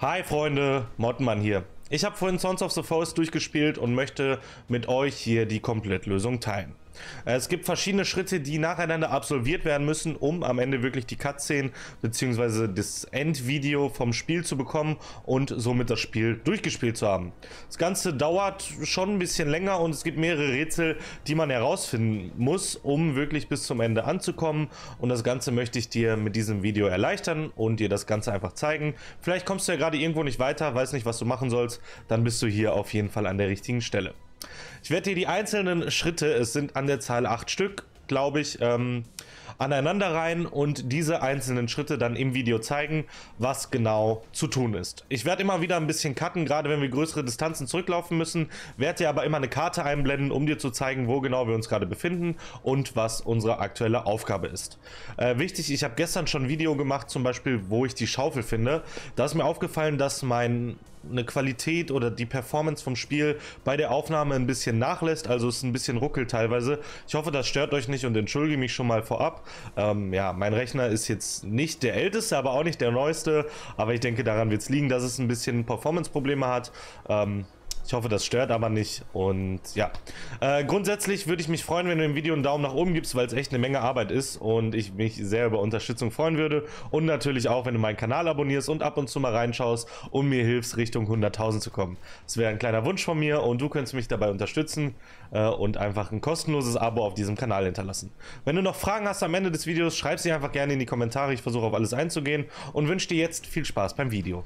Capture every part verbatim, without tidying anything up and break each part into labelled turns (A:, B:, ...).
A: Hi Freunde, Modmann hier. Ich habe vorhin Sons of the Forest durchgespielt und möchte mit euch hier die Komplettlösung teilen. Es gibt verschiedene Schritte, die nacheinander absolviert werden müssen, um am Ende wirklich die Cutscene bzw. das Endvideo vom Spiel zu bekommen und somit das Spiel durchgespielt zu haben. Das Ganze dauert schon ein bisschen länger und es gibt mehrere Rätsel, die man herausfinden muss, um wirklich bis zum Ende anzukommen, und das Ganze möchte ich dir mit diesem Video erleichtern und dir das Ganze einfach zeigen. Vielleicht kommst du ja gerade irgendwo nicht weiter, weißt nicht, was du machen sollst, dann bist du hier auf jeden Fall an der richtigen Stelle. Ich werde dir die einzelnen Schritte, es sind an der Zahl acht Stück, glaube ich, ähm, aneinander rein und diese einzelnen Schritte dann im Video zeigen, was genau zu tun ist. Ich werde immer wieder ein bisschen cutten, gerade wenn wir größere Distanzen zurücklaufen müssen, werde dir aber immer eine Karte einblenden, um dir zu zeigen, wo genau wir uns gerade befinden und was unsere aktuelle Aufgabe ist. Äh, wichtig, ich habe gestern schon ein Video gemacht, zum Beispiel, wo ich die Schaufel finde. Da ist mir aufgefallen, dass mein eine Qualität oder die Performance vom Spiel bei der Aufnahme ein bisschen nachlässt, also es ist ein bisschen ruckelt teilweise. Ich hoffe, das stört euch nicht und entschuldige mich schon mal vorab. Ähm, ja, mein Rechner ist jetzt nicht der älteste, aber auch nicht der neueste, aber ich denke, daran wird es liegen, dass es ein bisschen Performance-Probleme hat. Ähm, Ich hoffe, das stört aber nicht, und ja, äh, grundsätzlich würde ich mich freuen, wenn du dem Video einen Daumen nach oben gibst, weil es echt eine Menge Arbeit ist und ich mich sehr über Unterstützung freuen würde, und natürlich auch, wenn du meinen Kanal abonnierst und ab und zu mal reinschaust und mir hilfst, Richtung hunderttausend zu kommen. Das wäre ein kleiner Wunsch von mir und du könntest mich dabei unterstützen äh, und einfach ein kostenloses Abo auf diesem Kanal hinterlassen. Wenn du noch Fragen hast am Ende des Videos, schreib sie einfach gerne in die Kommentare, ich versuche auf alles einzugehen und wünsche dir jetzt viel Spaß beim Video.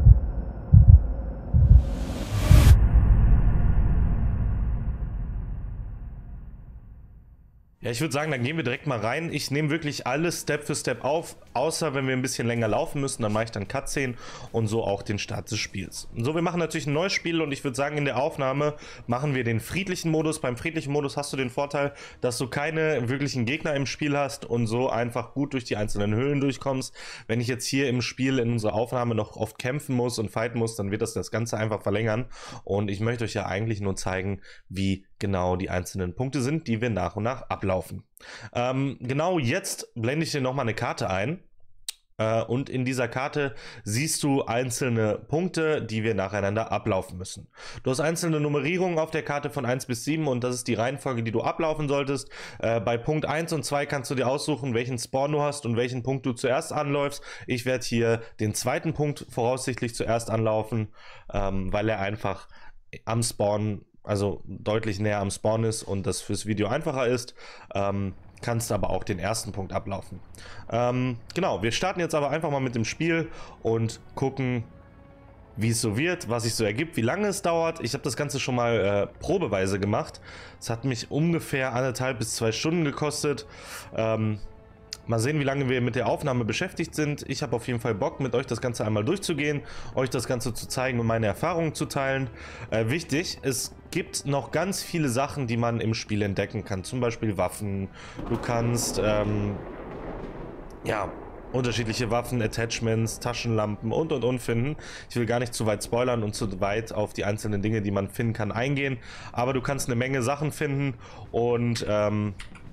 A: Ja, ich würde sagen, dann gehen wir direkt mal rein. Ich nehme wirklich alles Step für Step auf, außer wenn wir ein bisschen länger laufen müssen, dann mache ich dann Cutscene und so auch den Start des Spiels. So, wir machen natürlich ein neues Spiel und ich würde sagen, in der Aufnahme machen wir den friedlichen Modus. Beim friedlichen Modus hast du den Vorteil, dass du keine wirklichen Gegner im Spiel hast und so einfach gut durch die einzelnen Höhlen durchkommst. Wenn ich jetzt hier im Spiel in unserer Aufnahme noch oft kämpfen muss und fighten muss, dann wird das das Ganze einfach verlängern, und ich möchte euch ja eigentlich nur zeigen, wie genau die einzelnen Punkte sind, die wir nach und nach ablaufen. Ähm, genau jetzt blende ich dir nochmal eine Karte ein. Äh, und in dieser Karte siehst du einzelne Punkte, die wir nacheinander ablaufen müssen. Du hast einzelne Nummerierungen auf der Karte von eins bis sieben und das ist die Reihenfolge, die du ablaufen solltest. Äh, bei Punkt eins und zwei kannst du dir aussuchen, welchen Spawn du hast und welchen Punkt du zuerst anläufst. Ich werde hier den zweiten Punkt voraussichtlich zuerst anlaufen, ähm, weil er einfach am Spawn, also deutlich näher am Spawn ist und das fürs Video einfacher ist. Ähm, kannst aber auch den ersten Punkt ablaufen. Ähm, genau, wir starten jetzt aber einfach mal mit dem Spiel und gucken, wie es so wird, was sich so ergibt, wie lange es dauert. Ich habe das Ganze schon mal äh, probeweise gemacht. Es hat mich ungefähr anderthalb bis zwei Stunden gekostet. Ähm, Mal sehen, wie lange wir mit der Aufnahme beschäftigt sind. Ich habe auf jeden Fall Bock, mit euch das Ganze einmal durchzugehen, euch das Ganze zu zeigen und meine Erfahrungen zu teilen. Äh, wichtig, es gibt noch ganz viele Sachen, die man im Spiel entdecken kann. Zum Beispiel Waffen. Du kannst, ähm, ja, unterschiedliche Waffen, Attachments, Taschenlampen und und und finden. Ich will gar nicht zu weit spoilern und zu weit auf die einzelnen Dinge, die man finden kann, eingehen. Aber du kannst eine Menge Sachen finden und, ähm,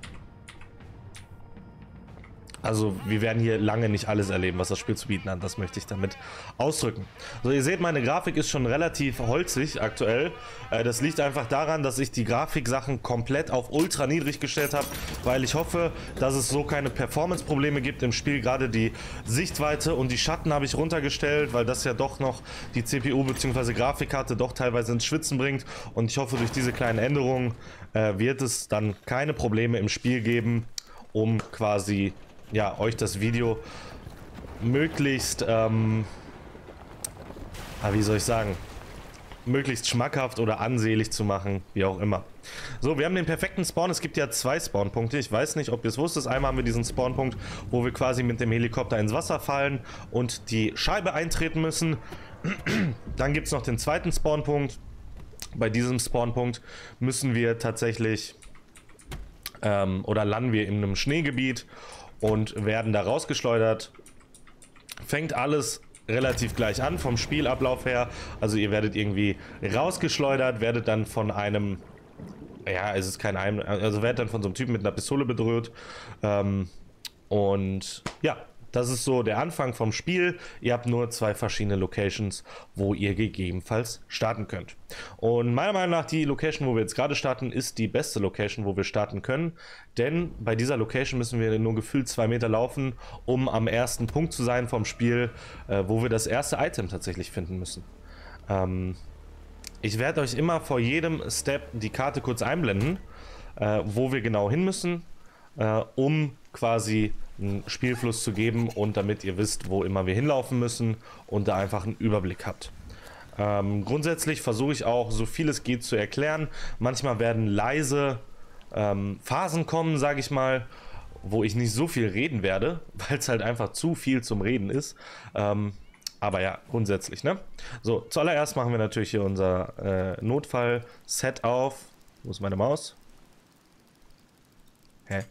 A: also wir werden hier lange nicht alles erleben, was das Spiel zu bieten hat. Das möchte ich damit ausdrücken. So, ihr seht, meine Grafik ist schon relativ holzig aktuell. Äh, das liegt einfach daran, dass ich die Grafiksachen komplett auf ultra niedrig gestellt habe, weil ich hoffe, dass es so keine Performance-Probleme gibt im Spiel. Gerade die Sichtweite und die Schatten habe ich runtergestellt, weil das ja doch noch die C P U bzw. Grafikkarte doch teilweise ins Schwitzen bringt. Und ich hoffe, durch diese kleinen Änderungen äh, wird es dann keine Probleme im Spiel geben, um quasi, ja, euch das Video möglichst, ähm, wie soll ich sagen, möglichst schmackhaft oder ansehlich zu machen, wie auch immer. So, wir haben den perfekten Spawn. Es gibt ja zwei Spawnpunkte. Ich weiß nicht, ob ihr es wusstet. Einmal haben wir diesen Spawnpunkt, wo wir quasi mit dem Helikopter ins Wasser fallen und die Scheibe eintreten müssen. Dann gibt es noch den zweiten Spawnpunkt. Bei diesem Spawnpunkt müssen wir tatsächlich, ähm, oder landen wir in einem Schneegebiet und werden da rausgeschleudert. Fängt alles relativ gleich an vom Spielablauf her. Also ihr werdet irgendwie rausgeschleudert, werdet dann von einem, ja, es ist kein Heim, also werdet dann von so einem Typen mit einer Pistole bedroht. Ähm, und ja, Das ist so der Anfang vom Spiel. Ihr habt nur zwei verschiedene Locations, wo ihr gegebenenfalls starten könnt. Und meiner Meinung nach die Location, wo wir jetzt gerade starten, ist die beste Location, wo wir starten können. Denn bei dieser Location müssen wir nur gefühlt zwei Meter laufen, um am ersten Punkt zu sein vom Spiel, äh, wo wir das erste Item tatsächlich finden müssen. Ähm, ich werde euch immer vor jedem Step die Karte kurz einblenden, äh, wo wir genau hin müssen, äh, um quasi einen Spielfluss zu geben und damit ihr wisst, wo immer wir hinlaufen müssen und da einfach einen Überblick habt. Ähm, grundsätzlich versuche ich auch, so viel es geht, zu erklären. Manchmal werden leise ähm, Phasen kommen, sage ich mal, wo ich nicht so viel reden werde, weil es halt einfach zu viel zum Reden ist. Ähm, aber ja, grundsätzlich, ne? So, zuallererst machen wir natürlich hier unser äh, Notfall-Set auf. Wo ist meine Maus? Hä?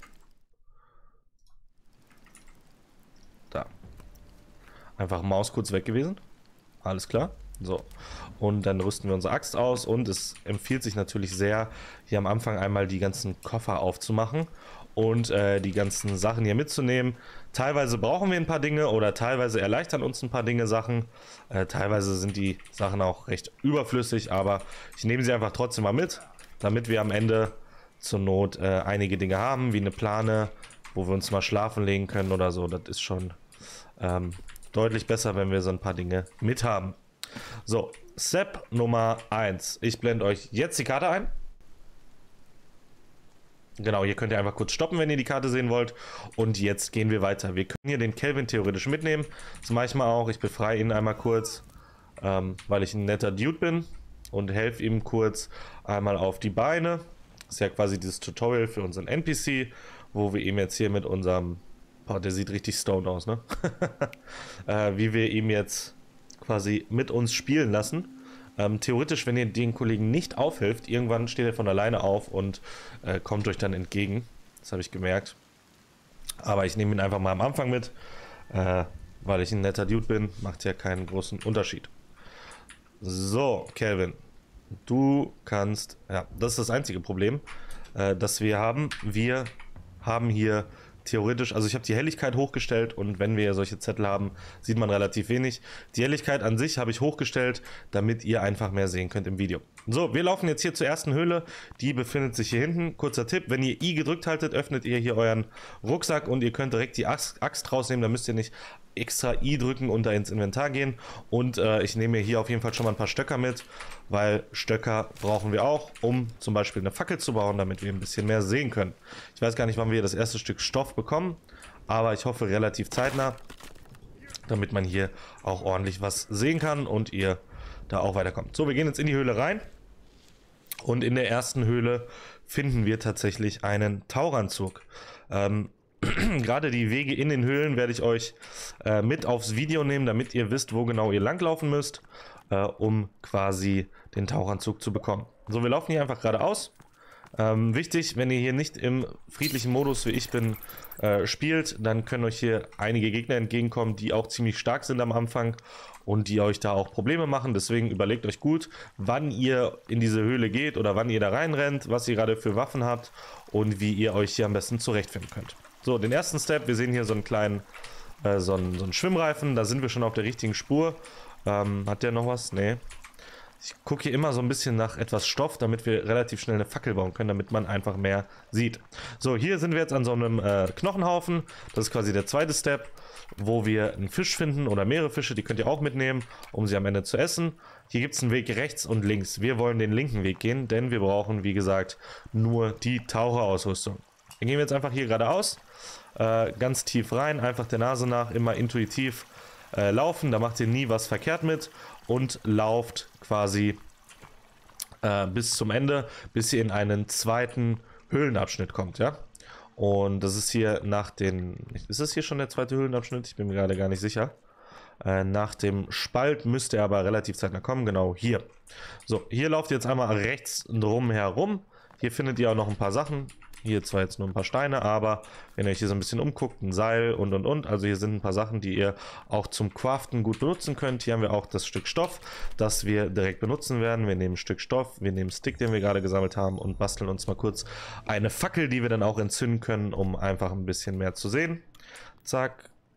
A: Da. Einfach Maus kurz weg gewesen. Alles klar. So. Und dann rüsten wir unsere Axt aus und es empfiehlt sich natürlich sehr, hier am Anfang einmal die ganzen Koffer aufzumachen und äh, die ganzen Sachen hier mitzunehmen. Teilweise brauchen wir ein paar Dinge oder teilweise erleichtern uns ein paar Dinge Sachen. Äh, teilweise sind die Sachen auch recht überflüssig, aber ich nehme sie einfach trotzdem mal mit, damit wir am Ende zur Not äh, einige Dinge haben, wie eine Plane, wo wir uns mal schlafen legen können oder so. Das ist schon ähm, deutlich besser, wenn wir so ein paar Dinge mit haben. So, Step Nummer eins. Ich blende euch jetzt die Karte ein. Genau, hier könnt ihr einfach kurz stoppen, wenn ihr die Karte sehen wollt. Und jetzt gehen wir weiter. Wir können hier den Kelvin theoretisch mitnehmen. Das mache ich mal auch. Ich befreie ihn einmal kurz, ähm, weil ich ein netter Dude bin. Und helfe ihm kurz einmal auf die Beine. Das ist ja quasi dieses Tutorial für unseren N P C, wo wir ihm jetzt hier mit unserem... Boah, der sieht richtig stoned aus, ne? äh, wie wir ihm jetzt quasi mit uns spielen lassen. Ähm, theoretisch, wenn ihr den Kollegen nicht aufhilft, irgendwann steht er von alleine auf und äh, kommt euch dann entgegen. Das habe ich gemerkt. Aber ich nehme ihn einfach mal am Anfang mit, äh, weil ich ein netter Dude bin. Macht ja keinen großen Unterschied. So, Kelvin. Du kannst... Ja, das ist das einzige Problem, äh, das wir haben. Wir haben hier... Theoretisch, also ich habe die Helligkeit hochgestellt und wenn wir solche Zettel haben, sieht man relativ wenig. Die Helligkeit an sich habe ich hochgestellt, damit ihr einfach mehr sehen könnt im Video. So, wir laufen jetzt hier zur ersten Höhle. Die befindet sich hier hinten. Kurzer Tipp, wenn ihr I gedrückt haltet, öffnet ihr hier euren Rucksack und ihr könnt direkt die Axt, Axt rausnehmen. Da müsst ihr nicht extra I drücken und da ins Inventar gehen. Und äh, ich nehme mir hier auf jeden Fall schon mal ein paar Stöcker mit, weil Stöcker brauchen wir auch, um zum Beispiel eine Fackel zu bauen, damit wir ein bisschen mehr sehen können. Ich weiß gar nicht, wann wir das erste Stück Stoff bekommen, aber ich hoffe relativ zeitnah, damit man hier auch ordentlich was sehen kann und ihr da auch weiterkommt. So, wir gehen jetzt in die Höhle rein und in der ersten Höhle finden wir tatsächlich einen Taucheranzug. Ähm, Gerade die Wege in den Höhlen werde ich euch äh, mit aufs Video nehmen, damit ihr wisst, wo genau ihr langlaufen müsst, äh, um quasi den Taucheranzug zu bekommen. So, wir laufen hier einfach geradeaus. Ähm, wichtig, wenn ihr hier nicht im friedlichen Modus, wie ich bin, äh, spielt, dann können euch hier einige Gegner entgegenkommen, die auch ziemlich stark sind am Anfang und die euch da auch Probleme machen. Deswegen überlegt euch gut, wann ihr in diese Höhle geht oder wann ihr da reinrennt, was ihr gerade für Waffen habt und wie ihr euch hier am besten zurechtfinden könnt. So, den ersten Step, wir sehen hier so einen kleinen, äh, so einen, so einen Schwimmreifen, da sind wir schon auf der richtigen Spur. Ähm, hat der noch was? Nee. Ich gucke hier immer so ein bisschen nach etwas Stoff, damit wir relativ schnell eine Fackel bauen können, damit man einfach mehr sieht. So, hier sind wir jetzt an so einem äh, Knochenhaufen. Das ist quasi der zweite Step, wo wir einen Fisch finden oder mehrere Fische, die könnt ihr auch mitnehmen, um sie am Ende zu essen. Hier gibt es einen Weg rechts und links. Wir wollen den linken Weg gehen, denn wir brauchen, wie gesagt, nur die Taucherausrüstung. Dann gehen wir jetzt einfach hier geradeaus, äh, ganz tief rein, einfach der Nase nach, immer intuitiv äh, laufen, da macht ihr nie was verkehrt mit und lauft quasi äh, bis zum Ende, bis ihr in einen zweiten Höhlenabschnitt kommt, ja. Und das ist hier nach den, ist das hier schon der zweite Höhlenabschnitt? Ich bin mir gerade gar nicht sicher. Äh, nach dem Spalt müsste er aber relativ zeitnah kommen, genau hier. So, hier lauft ihr jetzt einmal rechts drum herum. Hier findet ihr auch noch ein paar Sachen. Hier zwar jetzt nur ein paar Steine, aber wenn ihr euch hier so ein bisschen umguckt, ein Seil und und und, also hier sind ein paar Sachen, die ihr auch zum Craften gut benutzen könnt. Hier haben wir auch das Stück Stoff, das wir direkt benutzen werden. Wir nehmen ein Stück Stoff, wir nehmen einen Stick, den wir gerade gesammelt haben und basteln uns mal kurz eine Fackel, die wir dann auch entzünden können, um einfach ein bisschen mehr zu sehen. Zack,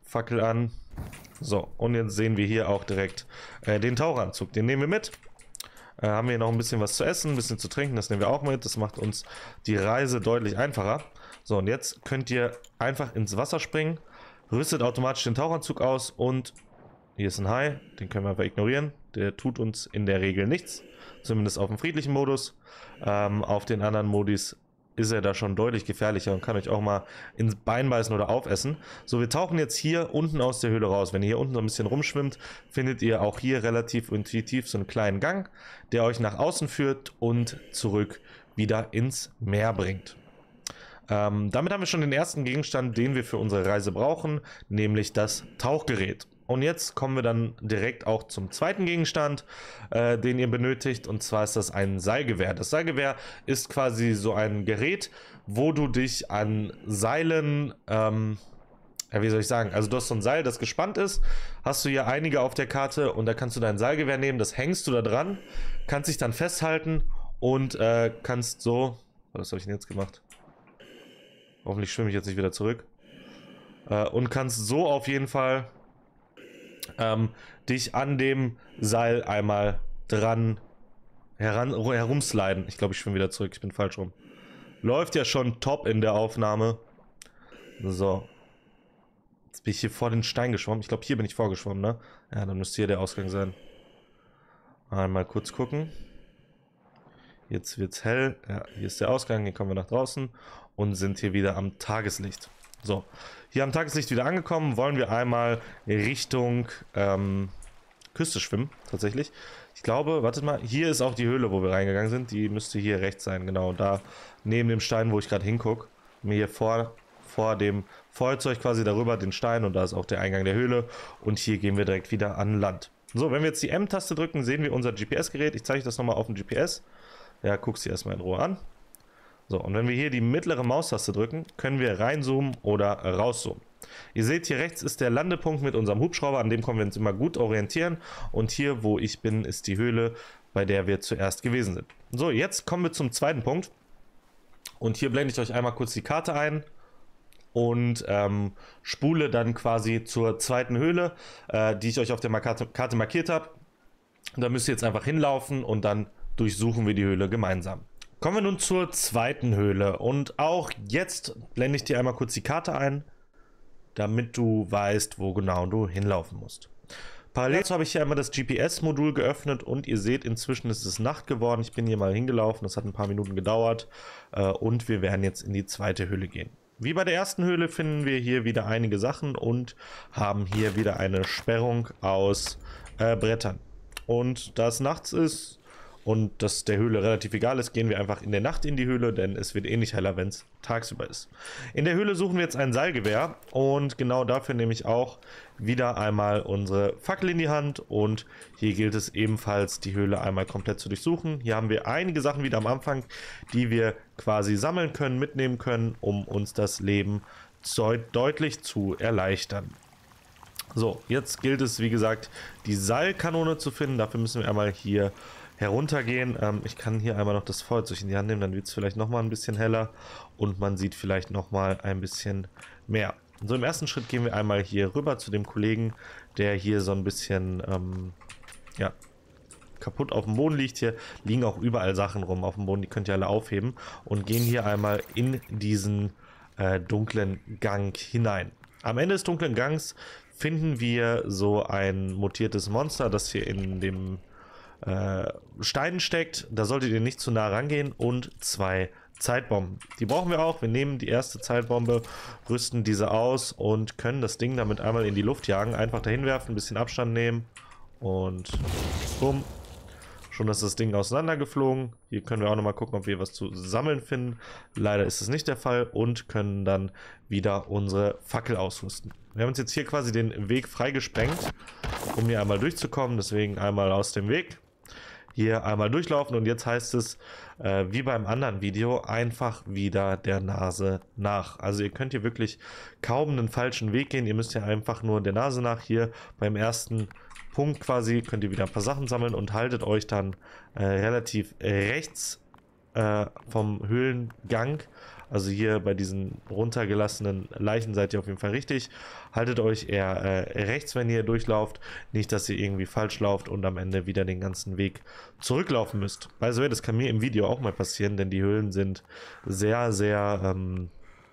A: Fackel an. So, und jetzt sehen wir hier auch direkt äh, den Taucheranzug. Den nehmen wir mit. Äh, haben wir hier noch ein bisschen was zu essen, ein bisschen zu trinken. Das nehmen wir auch mit. Das macht uns die Reise deutlich einfacher. So, und jetzt könnt ihr einfach ins Wasser springen. Rüstet automatisch den Taucheranzug aus. Und hier ist ein Hai. Den können wir einfach ignorieren. Der tut uns in der Regel nichts. Zumindest auf dem friedlichen Modus. Ähm, auf den anderen Modis ist er da schon deutlich gefährlicher und kann euch auch mal ins Bein beißen oder aufessen. So, wir tauchen jetzt hier unten aus der Höhle raus. Wenn ihr hier unten so ein bisschen rumschwimmt, findet ihr auch hier relativ intuitiv so einen kleinen Gang, der euch nach außen führt und zurück wieder ins Meer bringt. Ähm, damit haben wir schon den ersten Gegenstand, den wir für unsere Reise brauchen, nämlich das Tauchgerät. Und jetzt kommen wir dann direkt auch zum zweiten Gegenstand, äh, den ihr benötigt. Und zwar ist das ein Seilgewehr. Das Seilgewehr ist quasi so ein Gerät, wo du dich an Seilen, ähm, ja, wie soll ich sagen, also du hast so ein Seil, das gespannt ist. Hast du hier einige auf der Karte und da kannst du dein Seilgewehr nehmen, das hängst du da dran, kannst dich dann festhalten und äh, kannst so, was habe ich denn jetzt gemacht? Hoffentlich schwimme ich jetzt nicht wieder zurück. Äh, und kannst so auf jeden Fall Ähm, dich an dem Seil einmal dran heran, herumsliden. Ich glaube, ich schwimme wieder zurück. Ich bin falsch rum. Läuft ja schon top in der Aufnahme. So. Jetzt bin ich hier vor den Stein geschwommen. Ich glaube, hier bin ich vorgeschwommen, ne? Ja, dann müsste hier der Ausgang sein. Einmal kurz gucken. Jetzt wird's hell. Ja, hier ist der Ausgang. Hier kommen wir nach draußen und sind hier wieder am Tageslicht. So, hier am Tageslicht wieder angekommen, wollen wir einmal Richtung ähm, Küste schwimmen, tatsächlich. Ich glaube, wartet mal, hier ist auch die Höhle, wo wir reingegangen sind. Die müsste hier rechts sein, genau, da neben dem Stein, wo ich gerade hingucke. Mir hier vor, vor dem Feuerzeug quasi darüber den Stein und da ist auch der Eingang der Höhle. Und hier gehen wir direkt wieder an Land. So, wenn wir jetzt die M-Taste drücken, sehen wir unser G P S-Gerät. Ich zeige das nochmal auf dem G P S. Ja, guck sie erstmal in Ruhe an. So, und wenn wir hier die mittlere Maustaste drücken, können wir reinzoomen oder rauszoomen. Ihr seht, hier rechts ist der Landepunkt mit unserem Hubschrauber, an dem können wir uns immer gut orientieren. Und hier, wo ich bin, ist die Höhle, bei der wir zuerst gewesen sind. So, jetzt kommen wir zum zweiten Punkt. Und hier blende ich euch einmal kurz die Karte ein und ähm, spule dann quasi zur zweiten Höhle, äh, die ich euch auf der Karte, Karte markiert habe. Da müsst ihr jetzt einfach hinlaufen und dann durchsuchen wir die Höhle gemeinsam. Kommen wir nun zur zweiten Höhle und auch jetzt blende ich dir einmal kurz die Karte ein, damit du weißt, wo genau du hinlaufen musst. Parallel dazu habe ich hier einmal das G P S-Modul geöffnet und ihr seht, inzwischen ist es Nacht geworden. Ich bin hier mal hingelaufen, das hat ein paar Minuten gedauert äh, und wir werden jetzt in die zweite Höhle gehen. Wie bei der ersten Höhle finden wir hier wieder einige Sachen und haben hier wieder eine Sperrung aus äh, Brettern. Und da es nachts ist und das der Höhle relativ egal ist, gehen wir einfach in der Nacht in die Höhle, denn es wird eh nicht heller, wenn es tagsüber ist. In der Höhle suchen wir jetzt ein Seilgewehr und genau dafür nehme ich auch wieder einmal unsere Fackel in die Hand und hier gilt es ebenfalls, die Höhle einmal komplett zu durchsuchen. Hier haben wir einige Sachen wieder am Anfang, die wir quasi sammeln können, mitnehmen können, um uns das Leben deutlich zu erleichtern. So, jetzt gilt es, wie gesagt, die Seilkanone zu finden. Dafür müssen wir einmal hier heruntergehen. Ähm, ich kann hier einmal noch das Feuerzeug in die Hand nehmen, dann wird es vielleicht nochmal ein bisschen heller und man sieht vielleicht nochmal ein bisschen mehr. So, im ersten Schritt gehen wir einmal hier rüber zu dem Kollegen, der hier so ein bisschen ähm, ja, kaputt auf dem Boden liegt. Hier liegen auch überall Sachen rum auf dem Boden, die könnt ihr alle aufheben und gehen hier einmal in diesen äh, dunklen Gang hinein. Am Ende des dunklen Gangs finden wir so ein mutiertes Monster, das hier in dem äh, Steinen steckt. Da solltet ihr nicht zu nah rangehen und zwei Zeitbomben. Die brauchen wir auch. Wir nehmen die erste Zeitbombe, rüsten diese aus und können das Ding damit einmal in die Luft jagen. Einfach dahin werfen, ein bisschen Abstand nehmen und bumm. Schon ist das Ding auseinandergeflogen. Hier können wir auch nochmal gucken, ob wir was zu sammeln finden. Leider ist es nicht der Fall und können dann wieder unsere Fackel ausrüsten. Wir haben uns jetzt hier quasi den Weg freigesprengt, um hier einmal durchzukommen. Deswegen einmal aus dem Weg. Hier einmal durchlaufen und jetzt heißt es, äh, wie beim anderen Video, einfach wieder der Nase nach. Also ihr könnt hier wirklich kaum einen falschen Weg gehen. Ihr müsst ja einfach nur der Nase nach. Hier beim ersten Punkt quasi könnt ihr wieder ein paar Sachen sammeln und haltet euch dann äh, relativ rechts äh, vom Höhlengang Also hier bei diesen runtergelassenen Leichen seid ihr auf jeden Fall richtig. Haltet euch eher äh, rechts, wenn ihr durchlauft. Nicht, dass ihr irgendwie falsch lauft und am Ende wieder den ganzen Weg zurücklaufen müsst. Also das kann mir im Video auch mal passieren, denn die Höhlen sind sehr, sehr, ähm,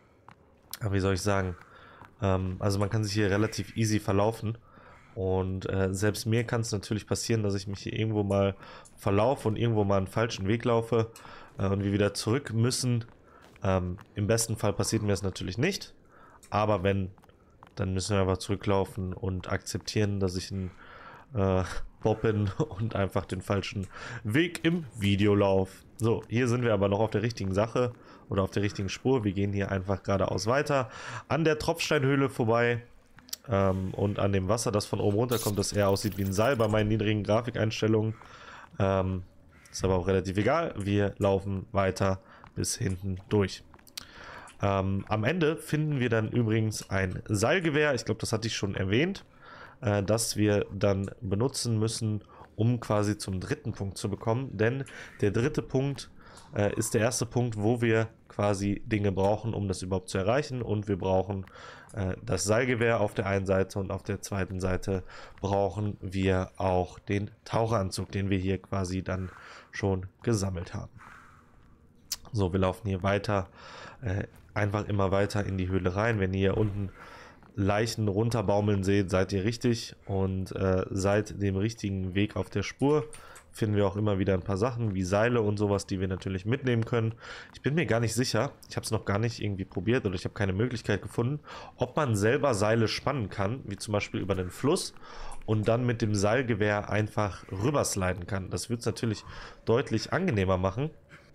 A: wie soll ich sagen, ähm, also man kann sich hier relativ easy verlaufen. Und äh, selbst mir kann es natürlich passieren, dass ich mich hier irgendwo mal verlaufe und irgendwo mal einen falschen Weg laufe äh, und wir wieder zurück müssen. Ähm, im besten Fall passiert mir das natürlich nicht, aber wenn, dann müssen wir einfach zurücklaufen und akzeptieren, dass ich ein äh, Bob bin und einfach den falschen Weg im Video laufe. So, hier sind wir aber noch auf der richtigen Sache oder auf der richtigen Spur. Wir gehen hier einfach geradeaus weiter an der Tropfsteinhöhle vorbei. Ähm, und an dem Wasser, das von oben runter kommt, das eher aussieht wie ein Seil bei meinen niedrigen Grafikeinstellungen. Ähm, ist aber auch relativ egal. Wir laufen weiter bis hinten durch. Ähm, am Ende finden wir dann übrigens ein Seilgewehr. Ich glaube, das hatte ich schon erwähnt, äh, das wir dann benutzen müssen, um quasi zum dritten Punkt zu bekommen. Denn der dritte Punkt äh, ist der erste Punkt, wo wir quasi Dinge brauchen, um das überhaupt zu erreichen. Und wir brauchen äh, das Seilgewehr auf der einen Seite und auf der zweiten Seite brauchen wir auch den Taucheranzug, den wir hier quasi dann schon gesammelt haben. So, wir laufen hier weiter, äh, einfach immer weiter in die Höhle rein. Wenn ihr hier unten Leichen runterbaumeln seht, seid ihr richtig und äh, seid dem richtigen Weg auf der Spur. Finden wir auch immer wieder ein paar Sachen wie Seile und sowas, die wir natürlich mitnehmen können. Ich bin mir gar nicht sicher, ich habe es noch gar nicht irgendwie probiert oder ich habe keine Möglichkeit gefunden, ob man selber Seile spannen kann, wie zum Beispiel über den Fluss und dann mit dem Seilgewehr einfach rübersliden kann. Das wird es natürlich deutlich angenehmer machen,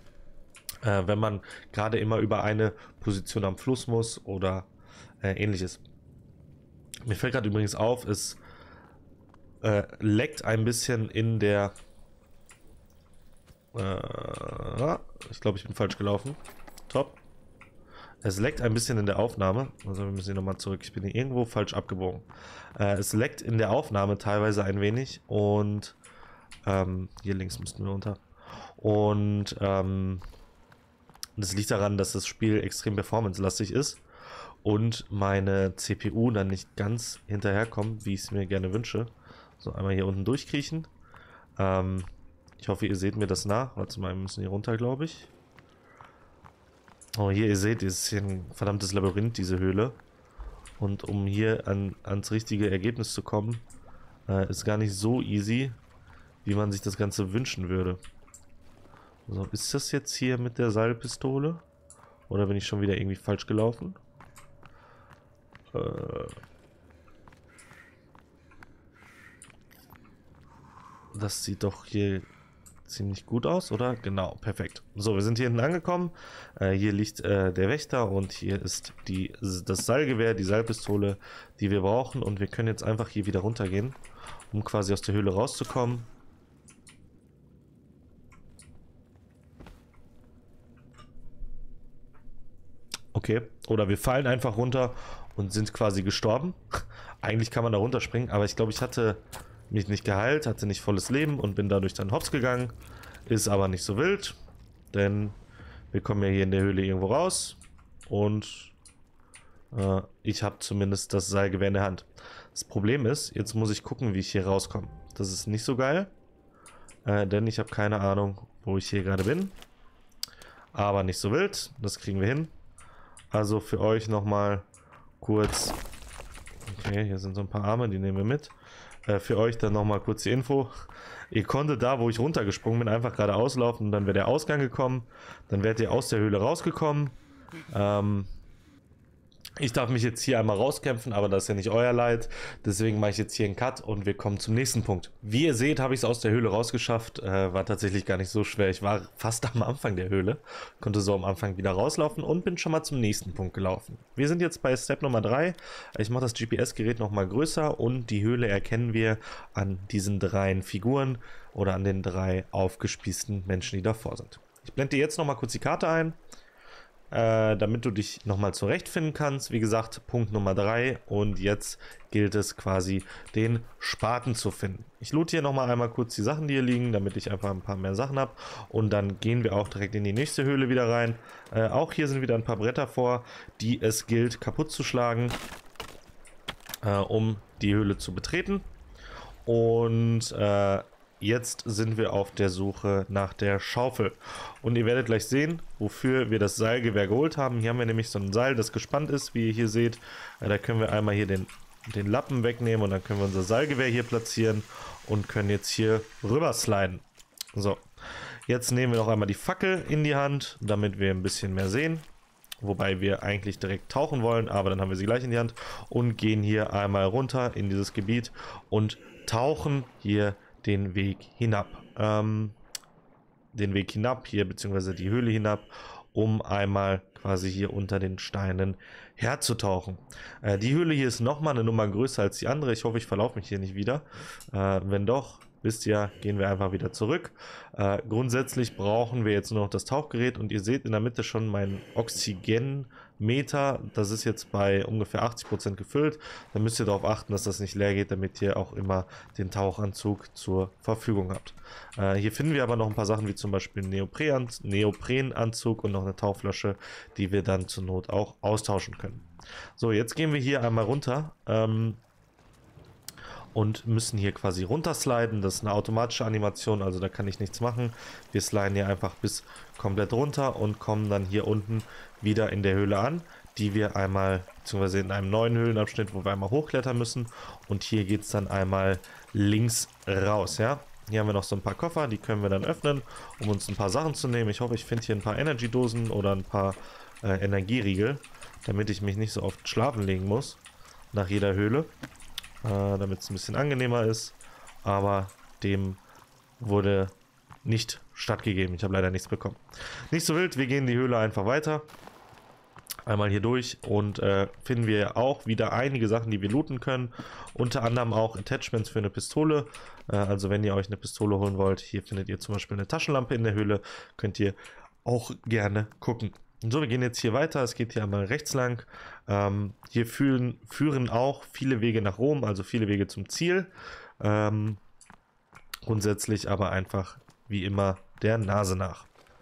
A: äh, wenn man gerade immer über eine Position am Fluss muss oder äh, ähnliches. Mir fällt gerade übrigens auf, es äh, leckt ein bisschen in der Ich glaube, ich bin falsch gelaufen. Top. Es leckt ein bisschen in der Aufnahme. Also wir müssen hier nochmal zurück. Ich bin hier irgendwo falsch abgebogen. Äh, es leckt in der Aufnahme teilweise ein wenig. Und ähm, hier links müssten wir runter. Und ähm, das liegt daran, dass das Spiel extrem performance-lastig ist. Und meine C P U dann nicht ganz hinterherkommt, wie ich es mir gerne wünsche. So, einmal hier unten durchkriechen. Ähm... Ich hoffe, ihr seht mir das nach. Warte mal, wir müssen hier runter, glaube ich. Oh, hier, ihr seht, es ist hier ein verdammtes Labyrinth, diese Höhle. Und um hier an, ans richtige Ergebnis zu kommen, äh, ist gar nicht so easy, wie man sich das Ganze wünschen würde. So, ist das jetzt hier mit der Seilpistole? Oder bin ich schon wieder irgendwie falsch gelaufen? Äh... Das sieht doch hier ziemlich gut aus, oder? Genau, perfekt. So, wir sind hier hinten angekommen. Äh, hier liegt äh, der Wächter und hier ist die, das Seilgewehr, die Seilpistole, die wir brauchen. Und wir können jetzt einfach hier wieder runtergehen, um quasi aus der Höhle rauszukommen. Okay, oder wir fallen einfach runter und sind quasi gestorben. Eigentlich kann man da runterspringen, aber ich glaube, ich hatte mich nicht geheilt, hatte nicht volles Leben und bin dadurch dann hops gegangen. Ist aber nicht so wild, denn wir kommen ja hier in der Höhle irgendwo raus und äh, ich habe zumindest das Seilgewehr in der Hand. Das Problem ist, jetzt muss ich gucken, wie ich hier rauskomme. Das ist nicht so geil, äh, denn ich habe keine Ahnung, wo ich hier gerade bin. Aber nicht so wild, das kriegen wir hin. Also für euch nochmal kurz, okay, hier sind so ein paar Arme, die nehmen wir mit. Für euch dann nochmal kurz die Info. Ihr konntet da, wo ich runtergesprungen bin, einfach gerade auslaufen und dann wäre der Ausgang gekommen. Dann wärt ihr aus der Höhle rausgekommen. Ähm, ich darf mich jetzt hier einmal rauskämpfen, aber das ist ja nicht euer Leid. Deswegen mache ich jetzt hier einen Cut und wir kommen zum nächsten Punkt. Wie ihr seht, habe ich es aus der Höhle rausgeschafft. Äh, war tatsächlich gar nicht so schwer. Ich war fast am Anfang der Höhle. Konnte so am Anfang wieder rauslaufen und bin schon mal zum nächsten Punkt gelaufen. Wir sind jetzt bei Step Nummer drei. Ich mache das G P S-Gerät nochmal größer und die Höhle erkennen wir an diesen drei Figuren oder an den drei aufgespießten Menschen, die davor sind. Ich blende jetzt nochmal kurz die Karte ein. äh, damit du dich nochmal zurechtfinden kannst. Wie gesagt, Punkt Nummer drei. Und jetzt gilt es quasi, den Spaten zu finden. Ich loot hier nochmal einmal kurz die Sachen, die hier liegen, damit ich einfach ein paar mehr Sachen habe. Und dann gehen wir auch direkt in die nächste Höhle wieder rein. Äh, auch hier sind wieder ein paar Bretter vor, die es gilt kaputt zu schlagen, äh, um die Höhle zu betreten. Und äh, jetzt sind wir auf der Suche nach der Schaufel. Und ihr werdet gleich sehen, wofür wir das Seilgewehr geholt haben. Hier haben wir nämlich so ein Seil, das gespannt ist, wie ihr hier seht. Äh, da können wir einmal hier den, den Lappen wegnehmen und dann können wir unser Seilgewehr hier platzieren und können jetzt hier rüber sliden. So, jetzt nehmen wir noch einmal die Fackel in die Hand, damit wir ein bisschen mehr sehen. Wobei wir eigentlich direkt tauchen wollen, aber dann haben wir sie gleich in die Hand und gehen hier einmal runter in dieses Gebiet und tauchen hier den Weg hinab. Ähm, den Weg hinab hier, beziehungsweise die Höhle hinab, um einmal quasi hier unter den Steinen herzutauchen. Äh, die Höhle hier ist nochmal eine Nummer größer als die andere. Ich hoffe, ich verlaufe mich hier nicht wieder. Äh, wenn doch, wisst ihr, gehen wir einfach wieder zurück. Äh, grundsätzlich brauchen wir jetzt nur noch das Tauchgerät und ihr seht in der Mitte schon mein Oxygenmeter. Das ist jetzt bei ungefähr achtzig Prozent gefüllt. Da müsst ihr darauf achten, dass das nicht leer geht, damit ihr auch immer den Tauchanzug zur Verfügung habt. Äh, hier finden wir aber noch ein paar Sachen wie zum Beispiel einen Neopren Neoprenanzug und noch eine Tauchflasche, die wir dann zur Not auch austauschen können. So, jetzt gehen wir hier einmal runter. Ähm, Und müssen hier quasi runtersliden. Das ist eine automatische Animation, also da kann ich nichts machen. Wir sliden hier einfach bis komplett runter und kommen dann hier unten wieder in der Höhle an, die wir einmal, beziehungsweise in einem neuen Höhlenabschnitt, wo wir einmal hochklettern müssen. Und hier geht es dann einmal links raus, ja. Hier haben wir noch so ein paar Koffer, die können wir dann öffnen, um uns ein paar Sachen zu nehmen. Ich hoffe, ich finde hier ein paar Energy-Dosen oder ein paar äh, Energieriegel, damit ich mich nicht so oft schlafen legen muss nach jeder Höhle. Äh, damit es ein bisschen angenehmer ist, aber dem wurde nicht stattgegeben. Ich habe leider nichts bekommen. Nicht so wild, wir gehen die Höhle einfach weiter. Einmal hier durch und äh, finden wir auch wieder einige Sachen, die wir looten können. Unter anderem auch Attachments für eine Pistole. Äh, also wenn ihr euch eine Pistole holen wollt, hier findet ihr zum Beispiel eine Taschenlampe in der Höhle. Könnt ihr auch gerne gucken. So, wir gehen jetzt hier weiter. Es geht hier einmal rechts lang. Ähm, hier führen, führen auch viele Wege nach Rom, also viele Wege zum Ziel. Ähm, grundsätzlich aber einfach wie immer der Nase nach.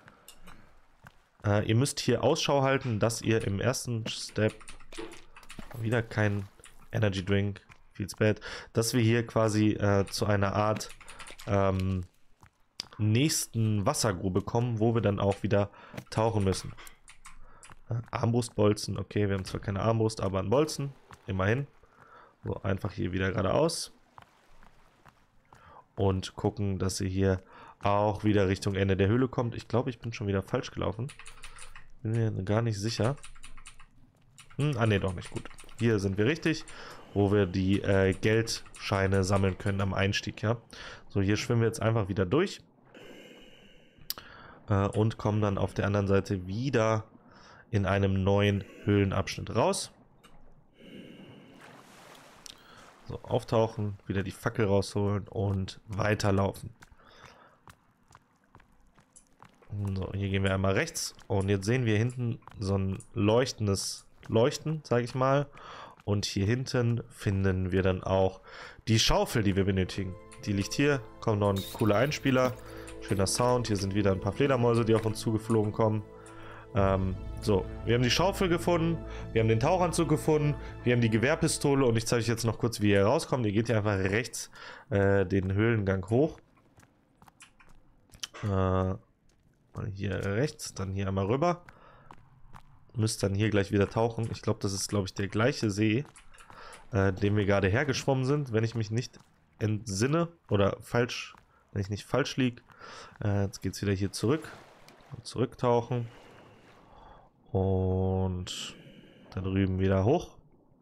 A: Äh, ihr müsst hier Ausschau halten, dass ihr im ersten Step wieder kein Energy Drink, feels bad, dass wir hier quasi äh, zu einer Art ähm, nächsten Wassergrube kommen, wo wir dann auch wieder tauchen müssen. Armbrustbolzen, okay, wir haben zwar keine Armbrust, aber ein Bolzen, immerhin. So, einfach hier wieder geradeaus. Und gucken, dass ihr hier auch wieder Richtung Ende der Höhle kommt. Ich glaube, ich bin schon wieder falsch gelaufen. Bin mir gar nicht sicher. Hm, ah ne, doch nicht, gut. Hier sind wir richtig, wo wir die äh, Geldscheine sammeln können am Einstieg, ja. So, hier schwimmen wir jetzt einfach wieder durch. Äh, und kommen dann auf der anderen Seite wieder in einem neuen Höhlenabschnitt raus. So, auftauchen, wieder die Fackel rausholen und weiterlaufen. So, hier gehen wir einmal rechts und jetzt sehen wir hinten so ein leuchtendes Leuchten, sage ich mal. Und hier hinten finden wir dann auch die Schaufel, die wir benötigen. Die liegt hier, kommt noch ein cooler Einspieler, schöner Sound. Hier sind wieder ein paar Fledermäuse, die auf uns zugeflogen kommen. Ähm, so, wir haben die Schaufel gefunden, wir haben den Tauchanzug gefunden, wir haben die Gewehrpistole und ich zeige euch jetzt noch kurz, wie ihr rauskommt. Ihr geht hier einfach rechts äh, den Höhlengang hoch. Äh, hier rechts, dann hier einmal rüber. Müsst dann hier gleich wieder tauchen. Ich glaube, das ist, glaube ich, der gleiche See, äh, den wir gerade hergeschwommen sind, wenn ich mich nicht entsinne oder falsch, wenn ich nicht falsch liege. Äh, jetzt geht es wieder hier zurück. Zurücktauchen. Und da drüben wieder hoch.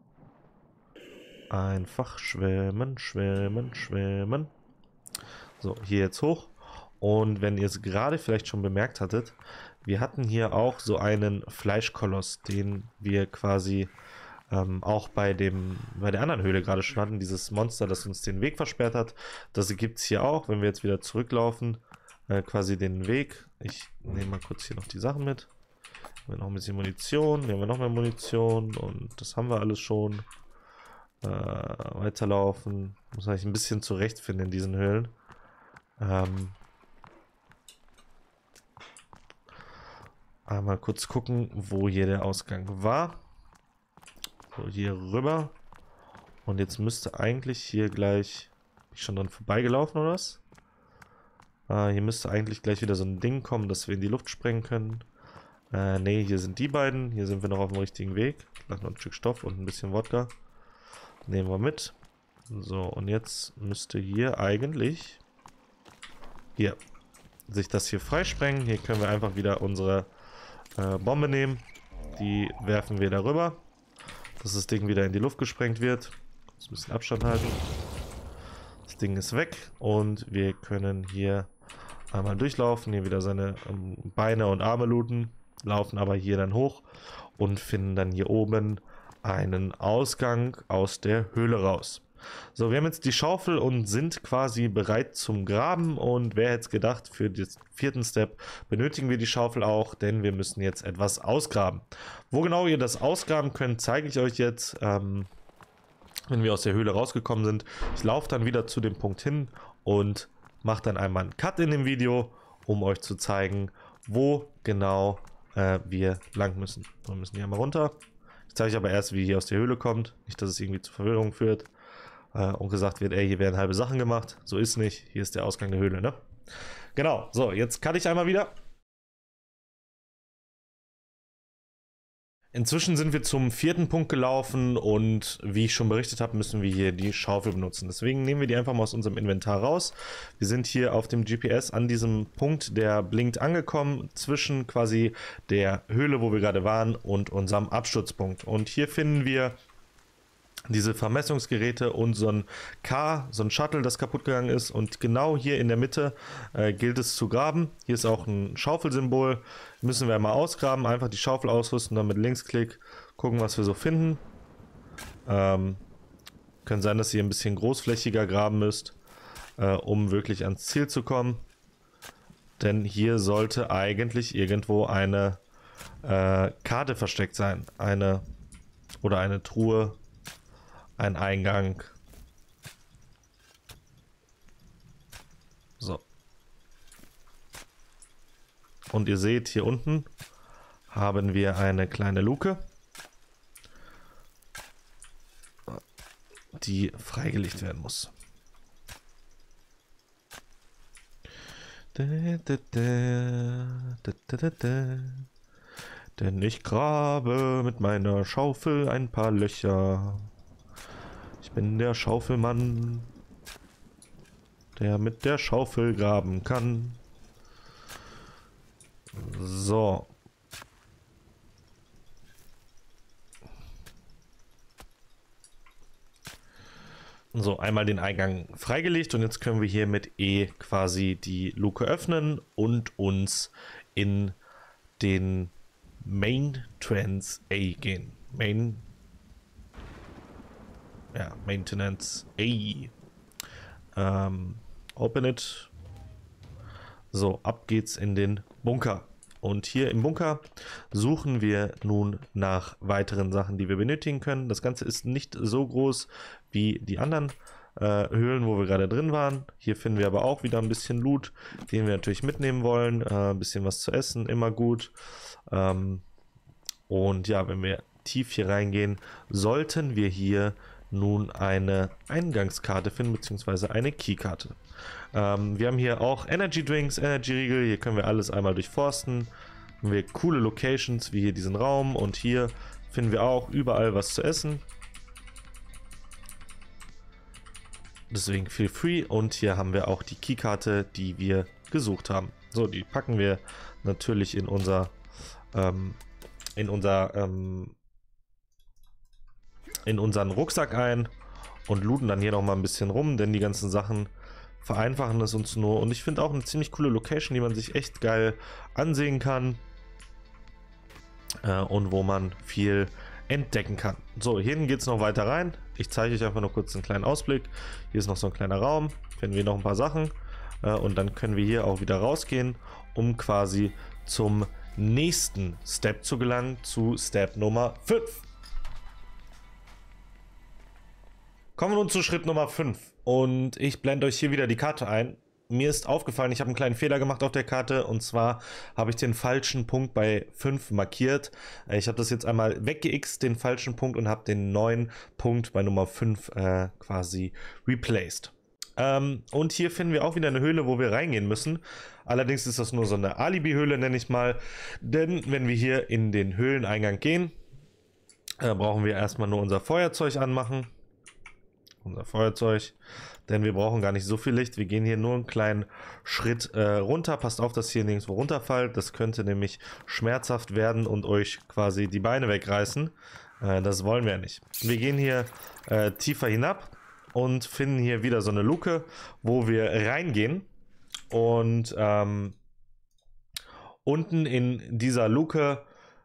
A: Einfach schwimmen, schwimmen, schwimmen. So, hier jetzt hoch. Und wenn ihr es gerade vielleicht schon bemerkt hattet, wir hatten hier auch so einen Fleischkoloss, den wir quasi ähm, auch bei dem bei der anderen Höhle gerade schon hatten. Dieses Monster, das uns den Weg versperrt hat. Das gibt es hier auch, wenn wir jetzt wieder zurücklaufen. Äh, quasi den Weg. Ich nehme mal kurz hier noch die Sachen mit. Haben wir noch ein bisschen Munition. Hier haben wir noch mehr Munition. Und das haben wir alles schon. Äh, weiterlaufen. Muss eigentlich ein bisschen zurechtfinden in diesen Höhlen. Ähm, einmal kurz gucken, wo hier der Ausgang war. So, hier rüber. Und jetzt müsste eigentlich hier gleich... Bin ich schon dran vorbeigelaufen oder was? Äh, hier müsste eigentlich gleich wieder so ein Ding kommen, dass wir in die Luft sprengen können. Äh, ne, hier sind die beiden. Hier sind wir noch auf dem richtigen Weg. Noch ein Stück Stoff und ein bisschen Wodka. Nehmen wir mit. So, und jetzt müsste hier eigentlich... Hier. Sich das hier freisprengen. Hier können wir einfach wieder unsere äh, Bombe nehmen. Die werfen wir darüber. Dass das Ding wieder in die Luft gesprengt wird. Kurz ein bisschen Abstand halten. Das Ding ist weg. Und wir können hier einmal durchlaufen. Hier wieder seine ähm, Beine und Arme looten. Laufen aber hier dann hoch. Und finden dann hier oben einen Ausgang aus der Höhle raus. So, wir haben jetzt die Schaufel und sind quasi bereit zum Graben. Und wer hätte es gedacht, für den vierten Step benötigen wir die Schaufel auch, denn wir müssen jetzt etwas ausgraben. Wo genau ihr das ausgraben könnt, zeige ich euch jetzt, ähm, wenn wir aus der Höhle rausgekommen sind. Ich laufe dann wieder zu dem Punkt hin und mache dann einmal einen Cut in dem Video, um euch zu zeigen, wo genau äh, wir lang müssen. Wir müssen hier mal runter. Ich zeige euch aber erst, wie ihr hier aus der Höhle kommt. Nicht, dass es irgendwie zu Verwirrung führt. Äh, und gesagt wird, ey, hier werden halbe Sachen gemacht. So ist nicht. Hier ist der Ausgang der Höhle, ne? Genau. So, jetzt kann ich einmal wieder. Inzwischen sind wir zum vierten Punkt gelaufen und wie ich schon berichtet habe, müssen wir hier die Schaufel benutzen. Deswegen nehmen wir die einfach mal aus unserem Inventar raus. Wir sind hier auf dem G P S an diesem Punkt, der blinkt, angekommen, zwischen quasi der Höhle, wo wir gerade waren, und unserem Absturzpunkt. Und hier finden wir diese Vermessungsgeräte und so ein Car, so ein Shuttle, das kaputt gegangen ist. Und genau hier in der Mitte äh, gilt es zu graben. Hier ist auch ein Schaufelsymbol. Müssen wir mal ausgraben, einfach die Schaufel ausrüsten, dann mit Linksklick gucken, was wir so finden. Ähm, kann sein, dass ihr ein bisschen großflächiger graben müsst, äh, um wirklich ans Ziel zu kommen. Denn hier sollte eigentlich irgendwo eine äh, Karte versteckt sein. Eine oder eine Truhe. Ein Eingang. So. Und ihr seht, hier unten haben wir eine kleine Luke, die freigelegt werden muss. Denn ich grabe mit meiner Schaufel ein paar Löcher. Ich bin der Schaufelmann, der mit der Schaufel graben kann. So. So, einmal den Eingang freigelegt und jetzt können wir hier mit E quasi die Luke öffnen und uns in den Main Trans A gehen. Main Ja, Maintenance A. Ähm, open it. So, ab geht's in den Bunker. Und hier im Bunker suchen wir nun nach weiteren Sachen, die wir benötigen können. Das Ganze ist nicht so groß wie die anderen äh, Höhlen, wo wir gerade drin waren. Hier finden wir aber auch wieder ein bisschen Loot, den wir natürlich mitnehmen wollen. Äh, ein bisschen was zu essen, immer gut. Ähm, und ja, wenn wir tief hier reingehen, sollten wir hier nun eine Eingangskarte finden, beziehungsweise eine Keykarte. Ähm, wir haben hier auch Energy Drinks, Energy Riegel, hier können wir alles einmal durchforsten. Haben wir coole Locations, wie hier diesen Raum, und hier finden wir auch überall was zu essen. Deswegen feel free, und hier haben wir auch die Keykarte, die wir gesucht haben. So, die packen wir natürlich in unser ähm, in unser ähm, in unseren Rucksack ein und looten dann hier noch mal ein bisschen rum, denn die ganzen Sachen vereinfachen es uns nur. Und ich finde auch eine ziemlich coole Location, die man sich echt geil ansehen kann äh, und wo man viel entdecken kann. So, hier geht es noch weiter rein. Ich zeige euch einfach nur kurz einen kleinen Ausblick. Hier ist noch so ein kleiner Raum, finden wir noch ein paar Sachen äh, und dann können wir hier auch wieder rausgehen, um quasi zum nächsten Step zu gelangen, zu Step Nummer fünf. Kommen wir nun zu Schritt Nummer fünf und ich blende euch hier wieder die Karte ein. Mir ist aufgefallen, ich habe einen kleinen Fehler gemacht auf der Karte und zwar habe ich den falschen Punkt bei fünf markiert. Ich habe das jetzt einmal weggeixt, den falschen Punkt, und habe den neuen Punkt bei Nummer fünf äh, quasi replaced. Ähm, und hier finden wir auch wieder eine Höhle, wo wir reingehen müssen. Allerdings ist das nur so eine Alibi-Höhle, nenne ich mal. Denn wenn wir hier in den Höhleneingang gehen, äh, brauchen wir erstmal nur unser Feuerzeug anmachen. Unser Feuerzeug, denn wir brauchen gar nicht so viel Licht. Wir gehen hier nur einen kleinen Schritt äh, runter. Passt auf, dass hier nirgendwo runterfällt. Das könnte nämlich schmerzhaft werden und euch quasi die Beine wegreißen. Äh, das wollen wir nicht. Wir gehen hier äh, tiefer hinab und finden hier wieder so eine Luke, wo wir reingehen. Und ähm, unten in dieser Luke